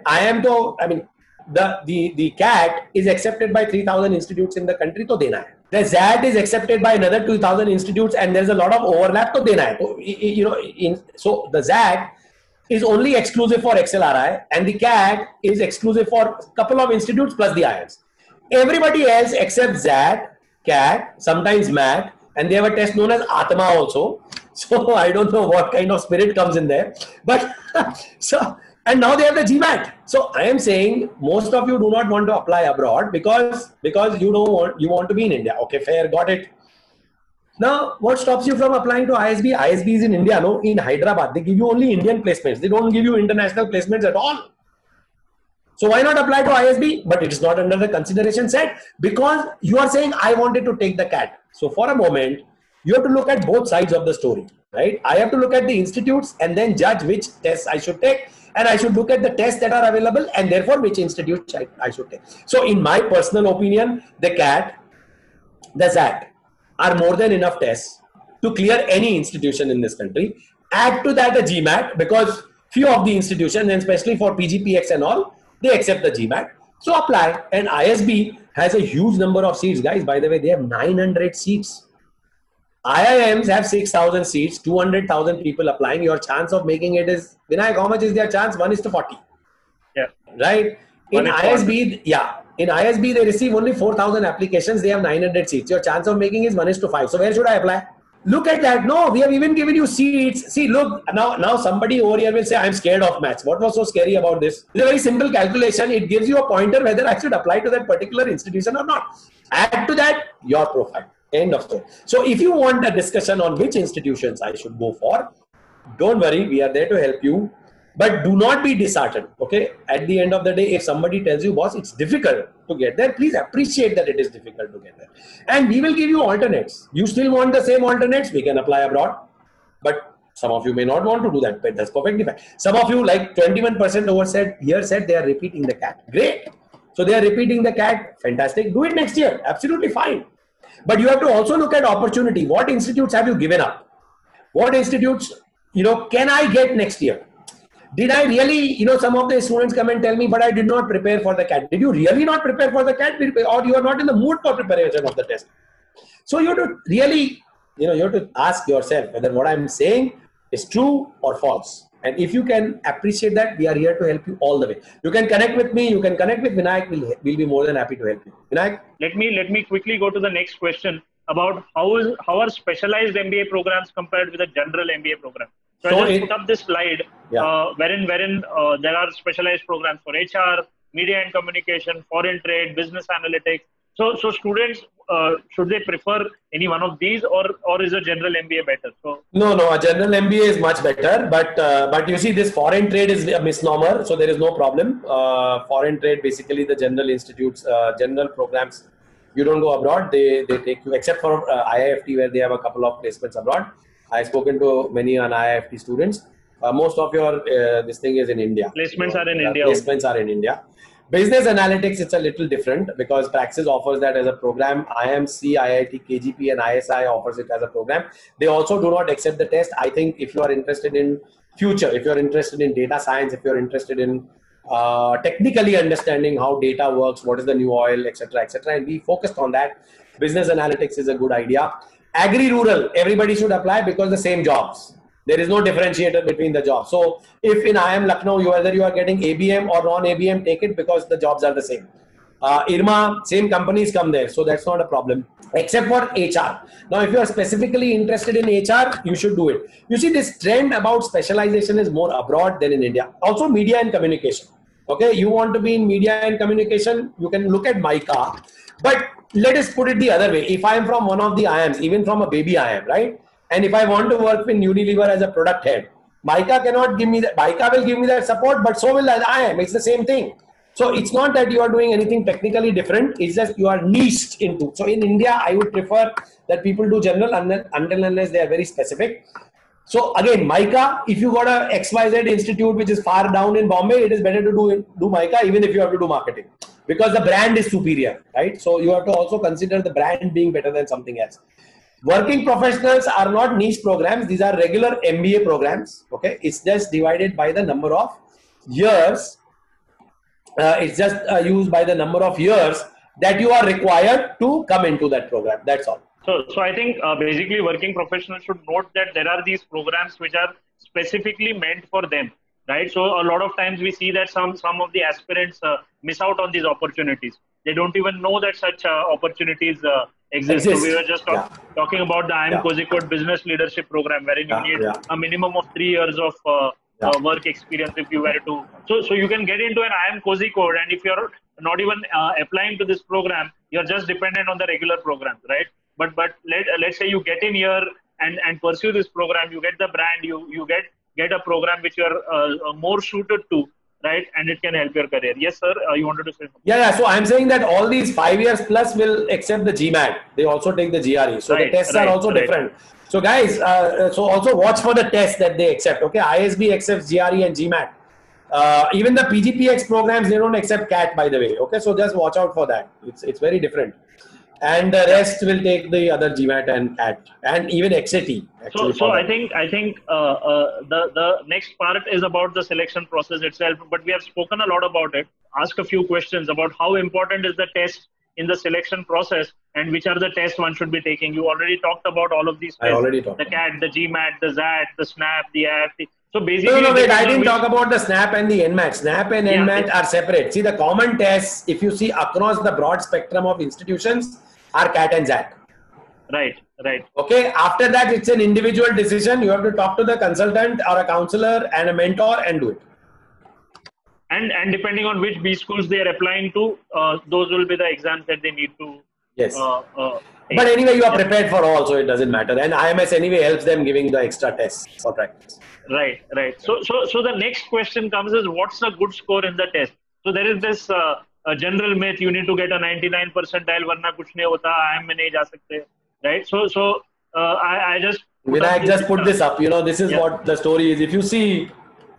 the CAT is accepted by 3,000 institutes in the country, to dena hai. The ZAT is accepted by another 2,000 institutes, and there's a lot of overlap, to dena hai. So the ZAT is only exclusive for XLRI, and the CAT is exclusive for a couple of institutes plus the IIMs. Everybody else except ZAT, CAT, sometimes MAT, and they have a test known as Atma also. So I don't know what kind of spirit comes in there, but and now they have the GMAT. So I am saying most of you do not want to apply abroad because you want to be in India. Okay, fair, got it. Now, what stops you from applying to ISB? ISB is in India, no? In Hyderabad, they give you only Indian placements. They don't give you international placements at all. So why not apply to ISB? But it is not under the consideration set because you are saying I wanted to take the CAT. So for a moment, you have to look at both sides of the story, right? I have to look at the institutes and then judge which tests I should take. And I should look at the tests that are available and therefore which institute I should take. So in my personal opinion, the CAT, the ZAT are more than enough tests to clear any institution in this country. Add to that a GMAT because few of the institutions, and especially for PGPX and all, they accept the GMAT. So apply. And ISB has a huge number of seats. Guys, by the way, they have 900 seats. IIMs have 6,000 seats, 200,000 people applying. Your chance of making it is, Vinayak, how much is their chance? 1:40. Yeah. Right? In ISB, in ISB, they receive only 4,000 applications. They have 900 seats. Your chance of making is 1:5. So where should I apply? Look at that. No, we have even given you seats. See, look, now somebody over here will say, I'm scared of maths. What was so scary about this? It's a very simple calculation. It gives you a pointer whether I should apply to that particular institution or not. Add to that your profile. End of story. So if you want a discussion on which institutions I should go for, don't worry, we are there to help you. But do not be disheartened, okay? At the end of the day, if somebody tells you, boss, it's difficult to get there, please appreciate that it is difficult to get there. And we will give you alternates. You still want the same alternates, we can apply abroad. But some of you may not want to do that, but that's perfectly fine. Some of you, like 21% over said they are repeating the CAT. Great. So they are repeating the CAT. Fantastic. Do it next year. Absolutely fine. But you have to also look at opportunity. What institutes have you given up? What institutes, can I get next year? Did I really, some of the students come and tell me, but I did not prepare for the CAT. Did you really not prepare for the CAT? Or you are not in the mood for preparation of the test? So you have to really, you have to ask yourself whether what I'm saying is true or false. And if you can appreciate that, we are here to help you all the way. You can connect with me. You can connect with Vinayak. We'll be more than happy to help you. Vinayak? Let me quickly go to the next question about how are specialized MBA programs compared with a general MBA program. So I just put up this slide wherein there are specialized programs for HR, media and communication, foreign trade, business analytics. So students, should they prefer any one of these, or is a general MBA better? So No, a general MBA is much better, but you see, this foreign trade is a misnomer, so there is no problem. Foreign trade, basically the general institutes, general programs, you don't go abroad. They take you, except for IIFT, where they have a couple of placements abroad. I've spoken to many IIFT students. Most of your this thing is in India. placements are in India. Placements are in India. Business analytics, it's a little different because Praxis offers that as a program. IMC, IIT, KGP, and ISI offers it as a program. They also do not accept the test. I think if you are interested in future, if you're interested in data science, if you're interested in technically understanding how data works, what is the new oil, etc., and be focused on that, business analytics is a good idea. Agri-rural, everybody should apply because the same jobs. There is no differentiator between the jobs. So if in IIM Lucknow, whether you are getting ABM or non-ABM, take it because the jobs are the same. IRMA, same companies come there. So that's not a problem, except for HR. Now, if you are specifically interested in HR, you should do it. You see, this trend about specialization is more abroad than in India. Also, media and communication. Okay, you want to be in media and communication, you can look at MICA. But let us put it the other way. If I am from one of the IIMs, even from a baby IIM, right? And if I want to work with Unilever as a product head, MICA cannot give me that. MICA will give me that support, but so will IIM. It's the same thing. So it's not that you are doing anything technically different. It's just you are niched into. So in India, I would prefer that people do general until unless they are very specific. So again, MICA, if you got a XYZ institute which is far down in Bombay, it is better to do MICA even if you have to do marketing, because the brand is superior, right? So you have to also consider the brand being better than something else. Working professionals are not niche programs. These are regular MBA programs. Okay, it's just divided by the number of years. It's just used by the number of years that you are required to come into that program. That's all. So I think basically working professionals should note that there are these programs which are specifically meant for them, right? So a lot of times we see that some of the aspirants miss out on these opportunities. They don't even know that such opportunities exist. So we were just talking about the IIM Kozhikode Business Leadership Program, wherein you need a minimum of 3 years of work experience if you were to. So you can get into an IIM Kozhikode, and if you're not even applying to this program, you're just dependent on the regular programs, right? But let's say you get in here and pursue this program, you get the brand, you get a program which you're more suited to, right? And it can help your career. Yes, sir. You wanted to say something? Yeah. So I'm saying that all these 5 years plus will accept the GMAT. They also take the GRE. So the tests are also different. So guys, so also watch for the tests that they accept. Okay, ISB accepts GRE and GMAT. Even the PGPX programs, they don't accept CAT, by the way. Okay, so just watch out for that. It's very different. And the rest will take the other GMAT and CAT and even XAT. So I think the next part is about the selection process itself, but we have spoken a lot about it. Ask a few questions about how important is the test in the selection process and which are the tests one should be taking. You already talked about all of these tests. I already talked. The CAT, the GMAT, the ZAT, the SNAP, the IIFT. So basically, no, wait, I didn't talk about the SNAP and the NMAT. SNAP and NMAT are separate. See, the common tests, if you see across the broad spectrum of institutions, are CAT and ZAT. Right. Okay, after that, it's an individual decision. You have to talk to the consultant or a counselor and a mentor and do it. And depending on which B schools they are applying to, those will be the exams that they need to. Yes. But anyway, you are prepared for all, so it doesn't matter. And IMS anyway helps them giving the extra tests for practice. Right. So the next question comes is, what's a good score in the test? So there is this general myth: you need to get a 99 percentile, वरना कुछ नहीं होता, IIM में नहीं जा सकते, right? So I just put this up. You know, this is what the story is. If you see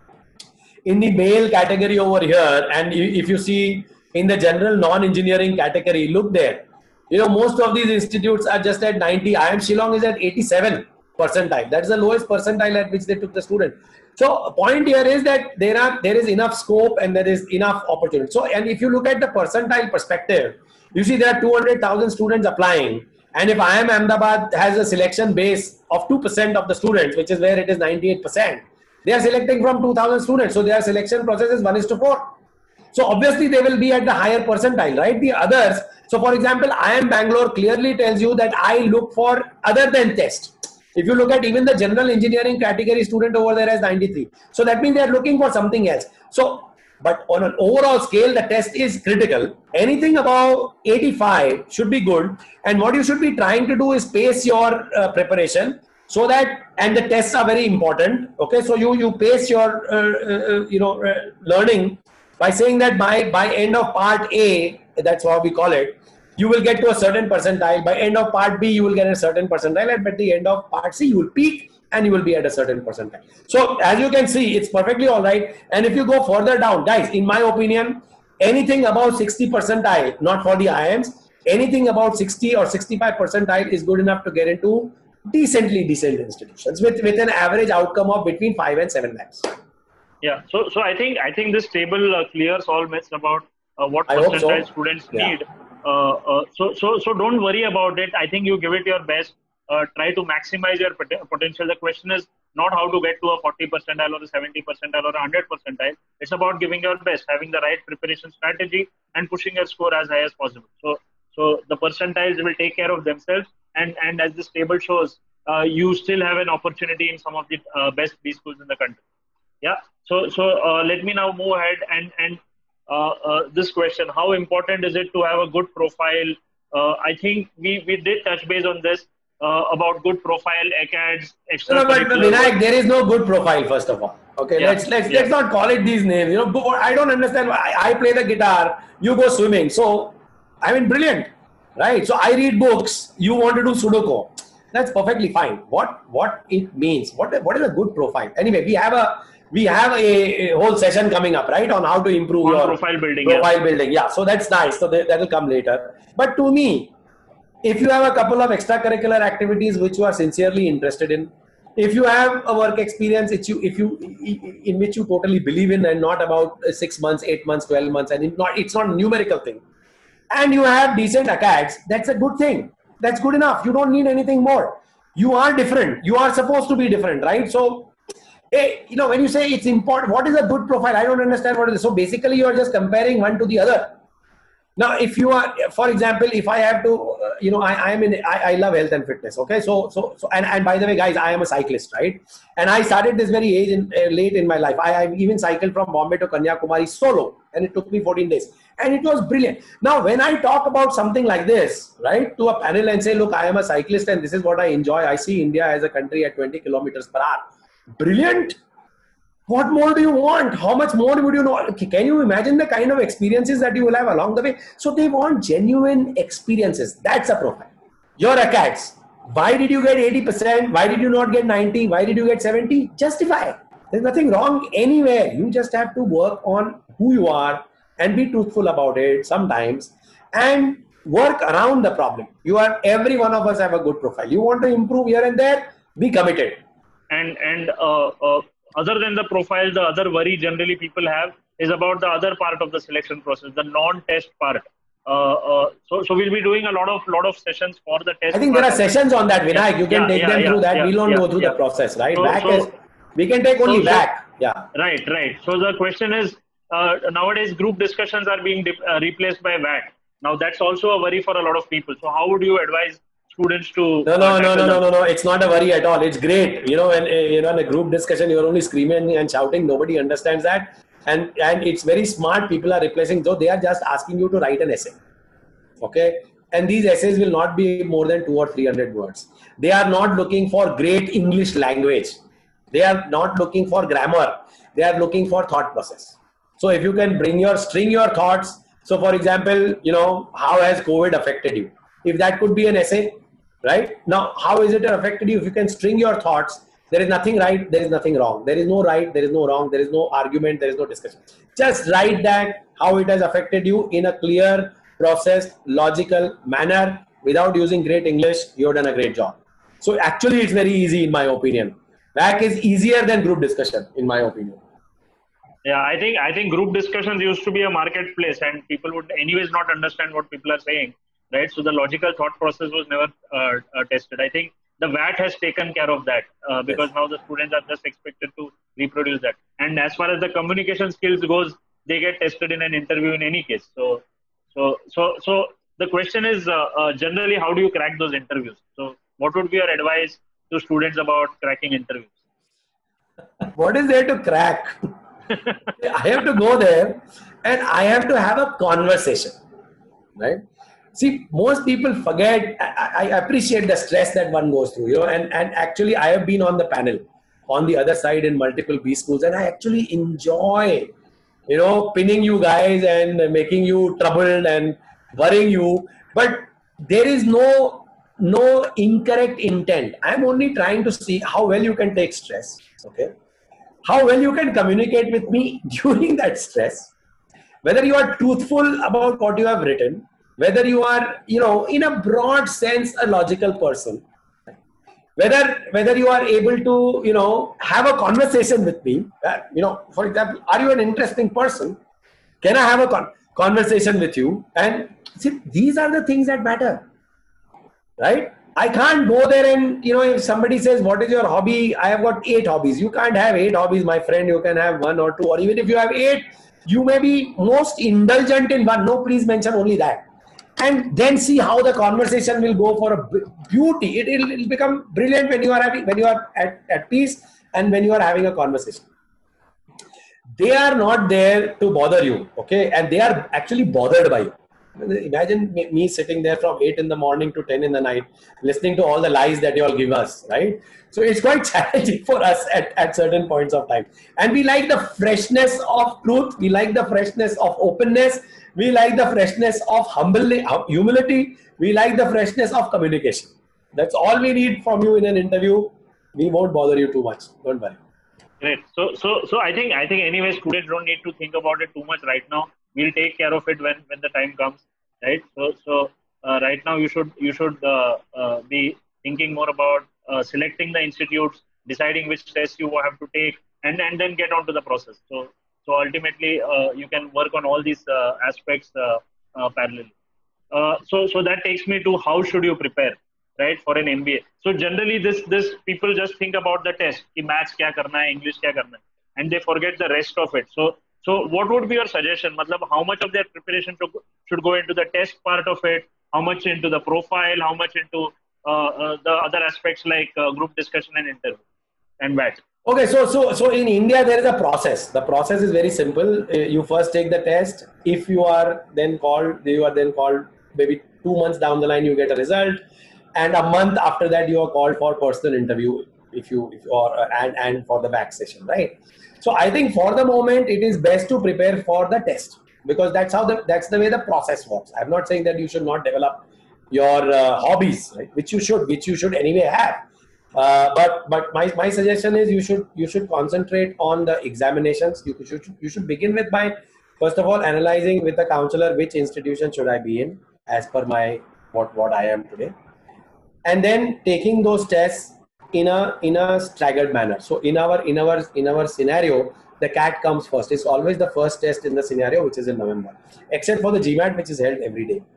in the male category over here, and if you see in the general non-engineering category, look there. You know, most of these institutes are just at 90. IIM Shillong is at 87 percentile. That's the lowest percentile at which they took the student. So point here is that there is enough scope and there is enough opportunity. So, and if you look at the percentile perspective, you see there are 200,000 students applying. And if IIM Ahmedabad has a selection base of 2% of the students, which is where it is 98%, they are selecting from 2,000 students. So their selection process is 1:4. So obviously they will be at the higher percentile, right? The others, so for example, IIM Bangalore clearly tells you that I look for other than test. If you look at even the general engineering category student over there has 93. So that means they are looking for something else. So But on an overall scale, the test is critical. Anything above 85 should be good. And what you should be trying to do is pace your preparation so that, and the tests are very important. Okay, so you pace your learning by saying that by end of part A, that's how we call it, you will get to a certain percentile. By end of part B, you will get a certain percentile, and by the end of part C, you will peak and you will be at a certain percentile. So as you can see, it's perfectly all right. And if you go further down, guys, in my opinion, anything above 60 percentile, not for the IIMs, anything about 60 or 65 percentile is good enough to get into decent institutions with an average outcome of between 5 and 7 lakhs. Yeah. So I think this table clears all myths about what percentile students need. So don't worry about it. I think you give it your best. Try to maximize your potential. The question is not how to get to a 40 percentile or a 70 percentile or a 100 percentile. It's about giving your best, having the right preparation strategy, and pushing your score as high as possible. So the percentiles will take care of themselves. And as this table shows, you still have an opportunity in some of the best B schools in the country. Yeah. So let me now move ahead and this question: how important is it to have a good profile? I think we did touch base on this. About good profile, ACADS, extra. No, but Vinayak, there is no good profile. First of all, okay, yeah. let's not call it these names. You know, I don't understand. I play the guitar, you go swimming. So, I mean, brilliant, right? So I read books. You want to do Sudoku? That's perfectly fine. What it means? What is a good profile? Anyway, we have a whole session coming up, right, on how to improve your profile building. Building. Yeah, so that's nice. So that will come later. But to me, if you have a couple of extracurricular activities which you are sincerely interested in, if you have a work experience in which you totally believe in and not about 6 months, 8 months, 12 months, and it's not a numerical thing, and you have decent ACADS, that's a good thing. That's good enough. You don't need anything more. You are different. You are supposed to be different, right? So, when you say it's important, what is a good profile? I don't understand what it is. So basically, you are just comparing one to the other. Now, if you are, for example, if I have to, I love health and fitness. Okay, and by the way, guys, I am a cyclist, right? And I started this very late in my life. I even cycled from Bombay to Kanyakumari solo, and it took me 14 days, and it was brilliant. Now, when I talk about something like this, right, to a panel and say, look, I am a cyclist, and this is what I enjoy. I see India as a country at 20 kilometers per hour. Brilliant. What more do you want? How much more would you know? Can you imagine the kind of experiences that you will have along the way? So they want genuine experiences. That's a profile. Your ACADS. Why did you get 80%? Why did you not get 90? Why did you get 70? Justify. There's nothing wrong anywhere. You just have to work on who you are and be truthful about it sometimes and work around the problem. Every one of us have a good profile. You want to improve here and there, be committed. And other than the profile, the other worry generally people have is about the other part of the selection process, the non-test part. So we'll be doing a lot of sessions for the test. I think there are sessions on that, Vinayak. You can take them through that. We don't go through the process, right? We can take only back. Yeah. Right. So the question is, nowadays group discussions are being replaced by VAT. Now that's also a worry for a lot of people. So how would you advise students to? No. It's not a worry at all. It's great. When in a group discussion, you're only screaming and shouting. Nobody understands that. And it's very smart. People are replacing. So they are just asking you to write an essay. Okay. And these essays will not be more than 200 or 300 words. They are not looking for great English language. They are not looking for grammar. They are looking for thought process. So if you can string your thoughts. So for example, how has COVID affected you? If that could be an essay, right? Now, how is it affected you? If you can string your thoughts, there is nothing right, there is nothing wrong. There is no right, there is no wrong, there is no argument, there is no discussion. Just write that, how it has affected you in a clear, processed, logical manner without using great English. You've done a great job. So actually, it's very easy in my opinion. VAC is easier than group discussion in my opinion. Yeah, I think group discussions used to be a marketplace and people would anyways not understand what people are saying. Right, so the logical thought process was never tested. I think the VAT has taken care of that because now the students are just expected to reproduce that. And as far as the communication skills goes, they get tested in an interview in any case. So the question is generally, how do you crack those interviews? So what would be your advice to students about cracking interviews? What is there to crack? I have to go there and I have to have a conversation, right? See, most people forget. I appreciate the stress that one goes through, and actually, I have been on the panel on the other side in multiple B schools, and I actually enjoy, pinning you guys and making you troubled and worrying you. But there is no incorrect intent. I'm only trying to see how well you can take stress, okay? How well you can communicate with me during that stress, whether you are truthful about what you have written, whether you are, in a broad sense, a logical person, whether you are able to, have a conversation with me, for example, are you an interesting person? Can I have a conversation with you? And see, these are the things that matter, right? I can't go there and, if somebody says, what is your hobby? I have got 8 hobbies. You can't have 8 hobbies, my friend. You can have 1 or 2, or even if you have 8, you may be most indulgent in one. No, please mention only that. And then see how the conversation will go for a beauty. It'll become brilliant when you are at peace and when you are having a conversation. They are not there to bother you, okay? And they are actually bothered by you. Imagine me sitting there from 8 in the morning to 10 in the night, listening to all the lies that you all give us, right? So it's quite challenging for us at certain points of time. And we like the freshness of truth. We like the freshness of openness. We like the freshness of humility. We like the freshness of communication. That's all we need from you in an interview. We won't bother you too much. Don't worry. Great. So I think anyway, students don't need to think about it too much right now. We'll take care of it when the time comes, right? So right now you should be thinking more about selecting the institutes, deciding which tests you have to take, and then get on to the process. So ultimately you can work on all these aspects parallelly. So that takes me to how should you prepare, right, for an MBA. So generally this people just think about the test, ki maths kya karna hai, English kya karna hai, and they forget the rest of it. So what would be your suggestion? Matlab, how much of their preparation should go into the test part of it? How much into the profile? How much into the other aspects like group discussion and interview and VAT? Okay, so in India there is a process. The process is very simple. You first take the test. If you are then called, maybe 2 months down the line you get a result, and a month after that you are called for personal interview and for the back session, right? So I think for the moment it is best to prepare for the test, because that's the way the process works. I'm not saying that you should not develop your hobbies, right? which you should anyway have. But my suggestion is you should concentrate on the examinations. You should begin with by first of all analyzing with the counselor which institution should I be in as per my what I am today, and then taking those tests in a staggered manner. So in our scenario, the CAT comes first. It's always the first test in the scenario, which is in November, except for the GMAT, which is held every day.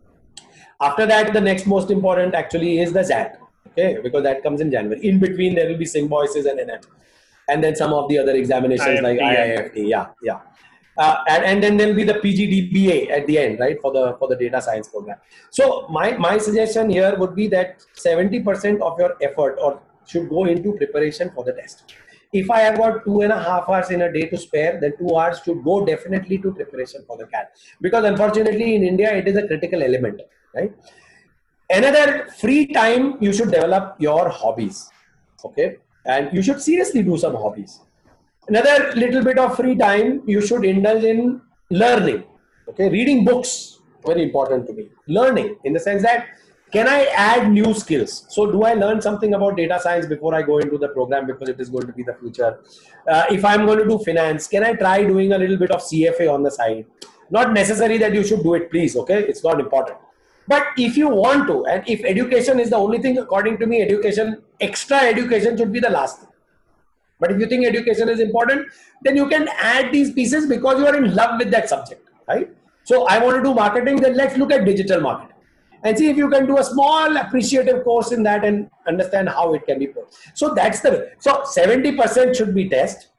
After that, the next most important actually is the XAT, okay, because that comes in January. In between, there will be Symbiosis and NF, and then some of the other examinations like IIFT, yeah. And then there will be the PGDBA at the end, right, for the data science program. So my suggestion here would be that 70% of your effort should go into preparation for the test. If I have got 2.5 hours in a day to spare, then 2 hours should go definitely to preparation for the CAT, because unfortunately in India it is a critical element, right? Another free time you should develop your hobbies, okay, and you should seriously do some hobbies. Another little bit of free time you should indulge in learning, okay, reading books, very important to me. Learning in the sense that, can I add new skills? So do I learn something about data science before I go into the program, because it is going to be the future? If I'm going to do finance, can I try doing a little bit of CFA on the side? Not necessary that you should do it, please, okay, it's not important. But if you want to, and if education is the only thing, according to me, extra education should be the last thing. But if you think education is important, then you can add these pieces because you are in love with that subject, right? So I want to do marketing, then let's look at digital marketing and see if you can do a small appreciative course in that and understand how it can be put. So that's the way. So 70% should be test,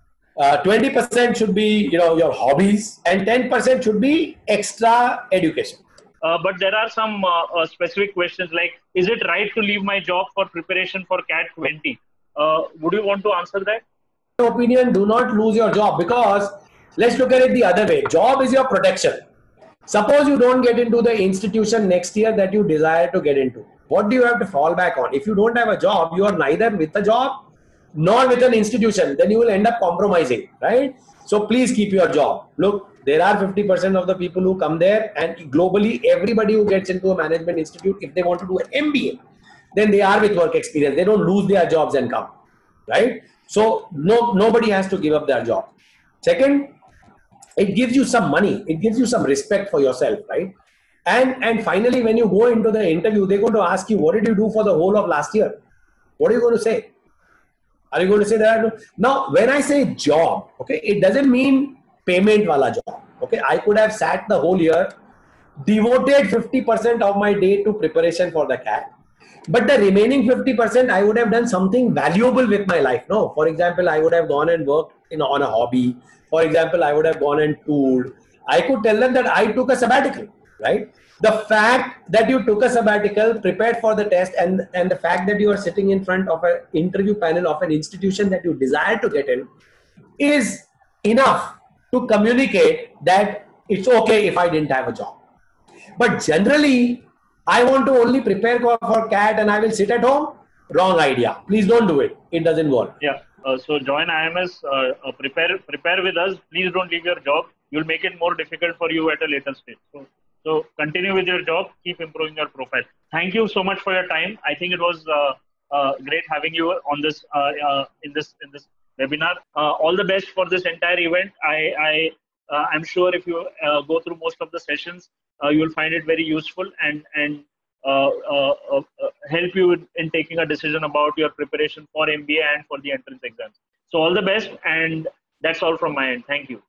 20% should be your hobbies, and 10% should be extra education. But there are some specific questions like, is it right to leave my job for preparation for CAT 20? Would you want to answer that? opinion, do not lose your job, because let's look at it the other way. Job is your protection. Suppose you don't get into the institution next year that you desire to get into. What do you have to fall back on? If you don't have a job, you are neither with a job nor with an institution. Then you will end up compromising, right? So please keep your job. Look, there are 50% of the people who come there, and globally, everybody who gets into a management institute, if they want to do an MBA, then they are with work experience. They don't lose their jobs and come, right? So nobody has to give up their job. Second, it gives you some money. It gives you some respect for yourself, right? And finally, when you go into the interview, they're going to ask you, what did you do for the whole of last year? What are you going to say? Are you going to say that? Now, when I say job, okay, it doesn't mean payment wala job. Okay, I could have sat the whole year, devoted 50% of my day to preparation for the CAT. But the remaining 50%, I would have done something valuable with my life. No, for example, I would have gone and worked on a hobby. For example, I would have gone and toured. I could tell them that I took a sabbatical, right? The fact that you took a sabbatical, prepared for the test, and the fact that you are sitting in front of an interview panel of an institution that you desire to get in is enough to communicate that it's okay if I didn't have a job. But generally, I want to only prepare for CAT and I will sit at home. Wrong idea. Please don't do it. It doesn't work. Yeah. So join IMS. Prepare with us. Please don't leave your job. You'll make it more difficult for you at a later stage. So continue with your job. Keep improving your profile. Thank you so much for your time. I think it was great having you on this in this webinar. All the best for this entire event. I'm sure if you go through most of the sessions, you will find it very useful and help you in taking a decision about your preparation for MBA and for the entrance exams. So all the best, and that's all from my end. Thank you.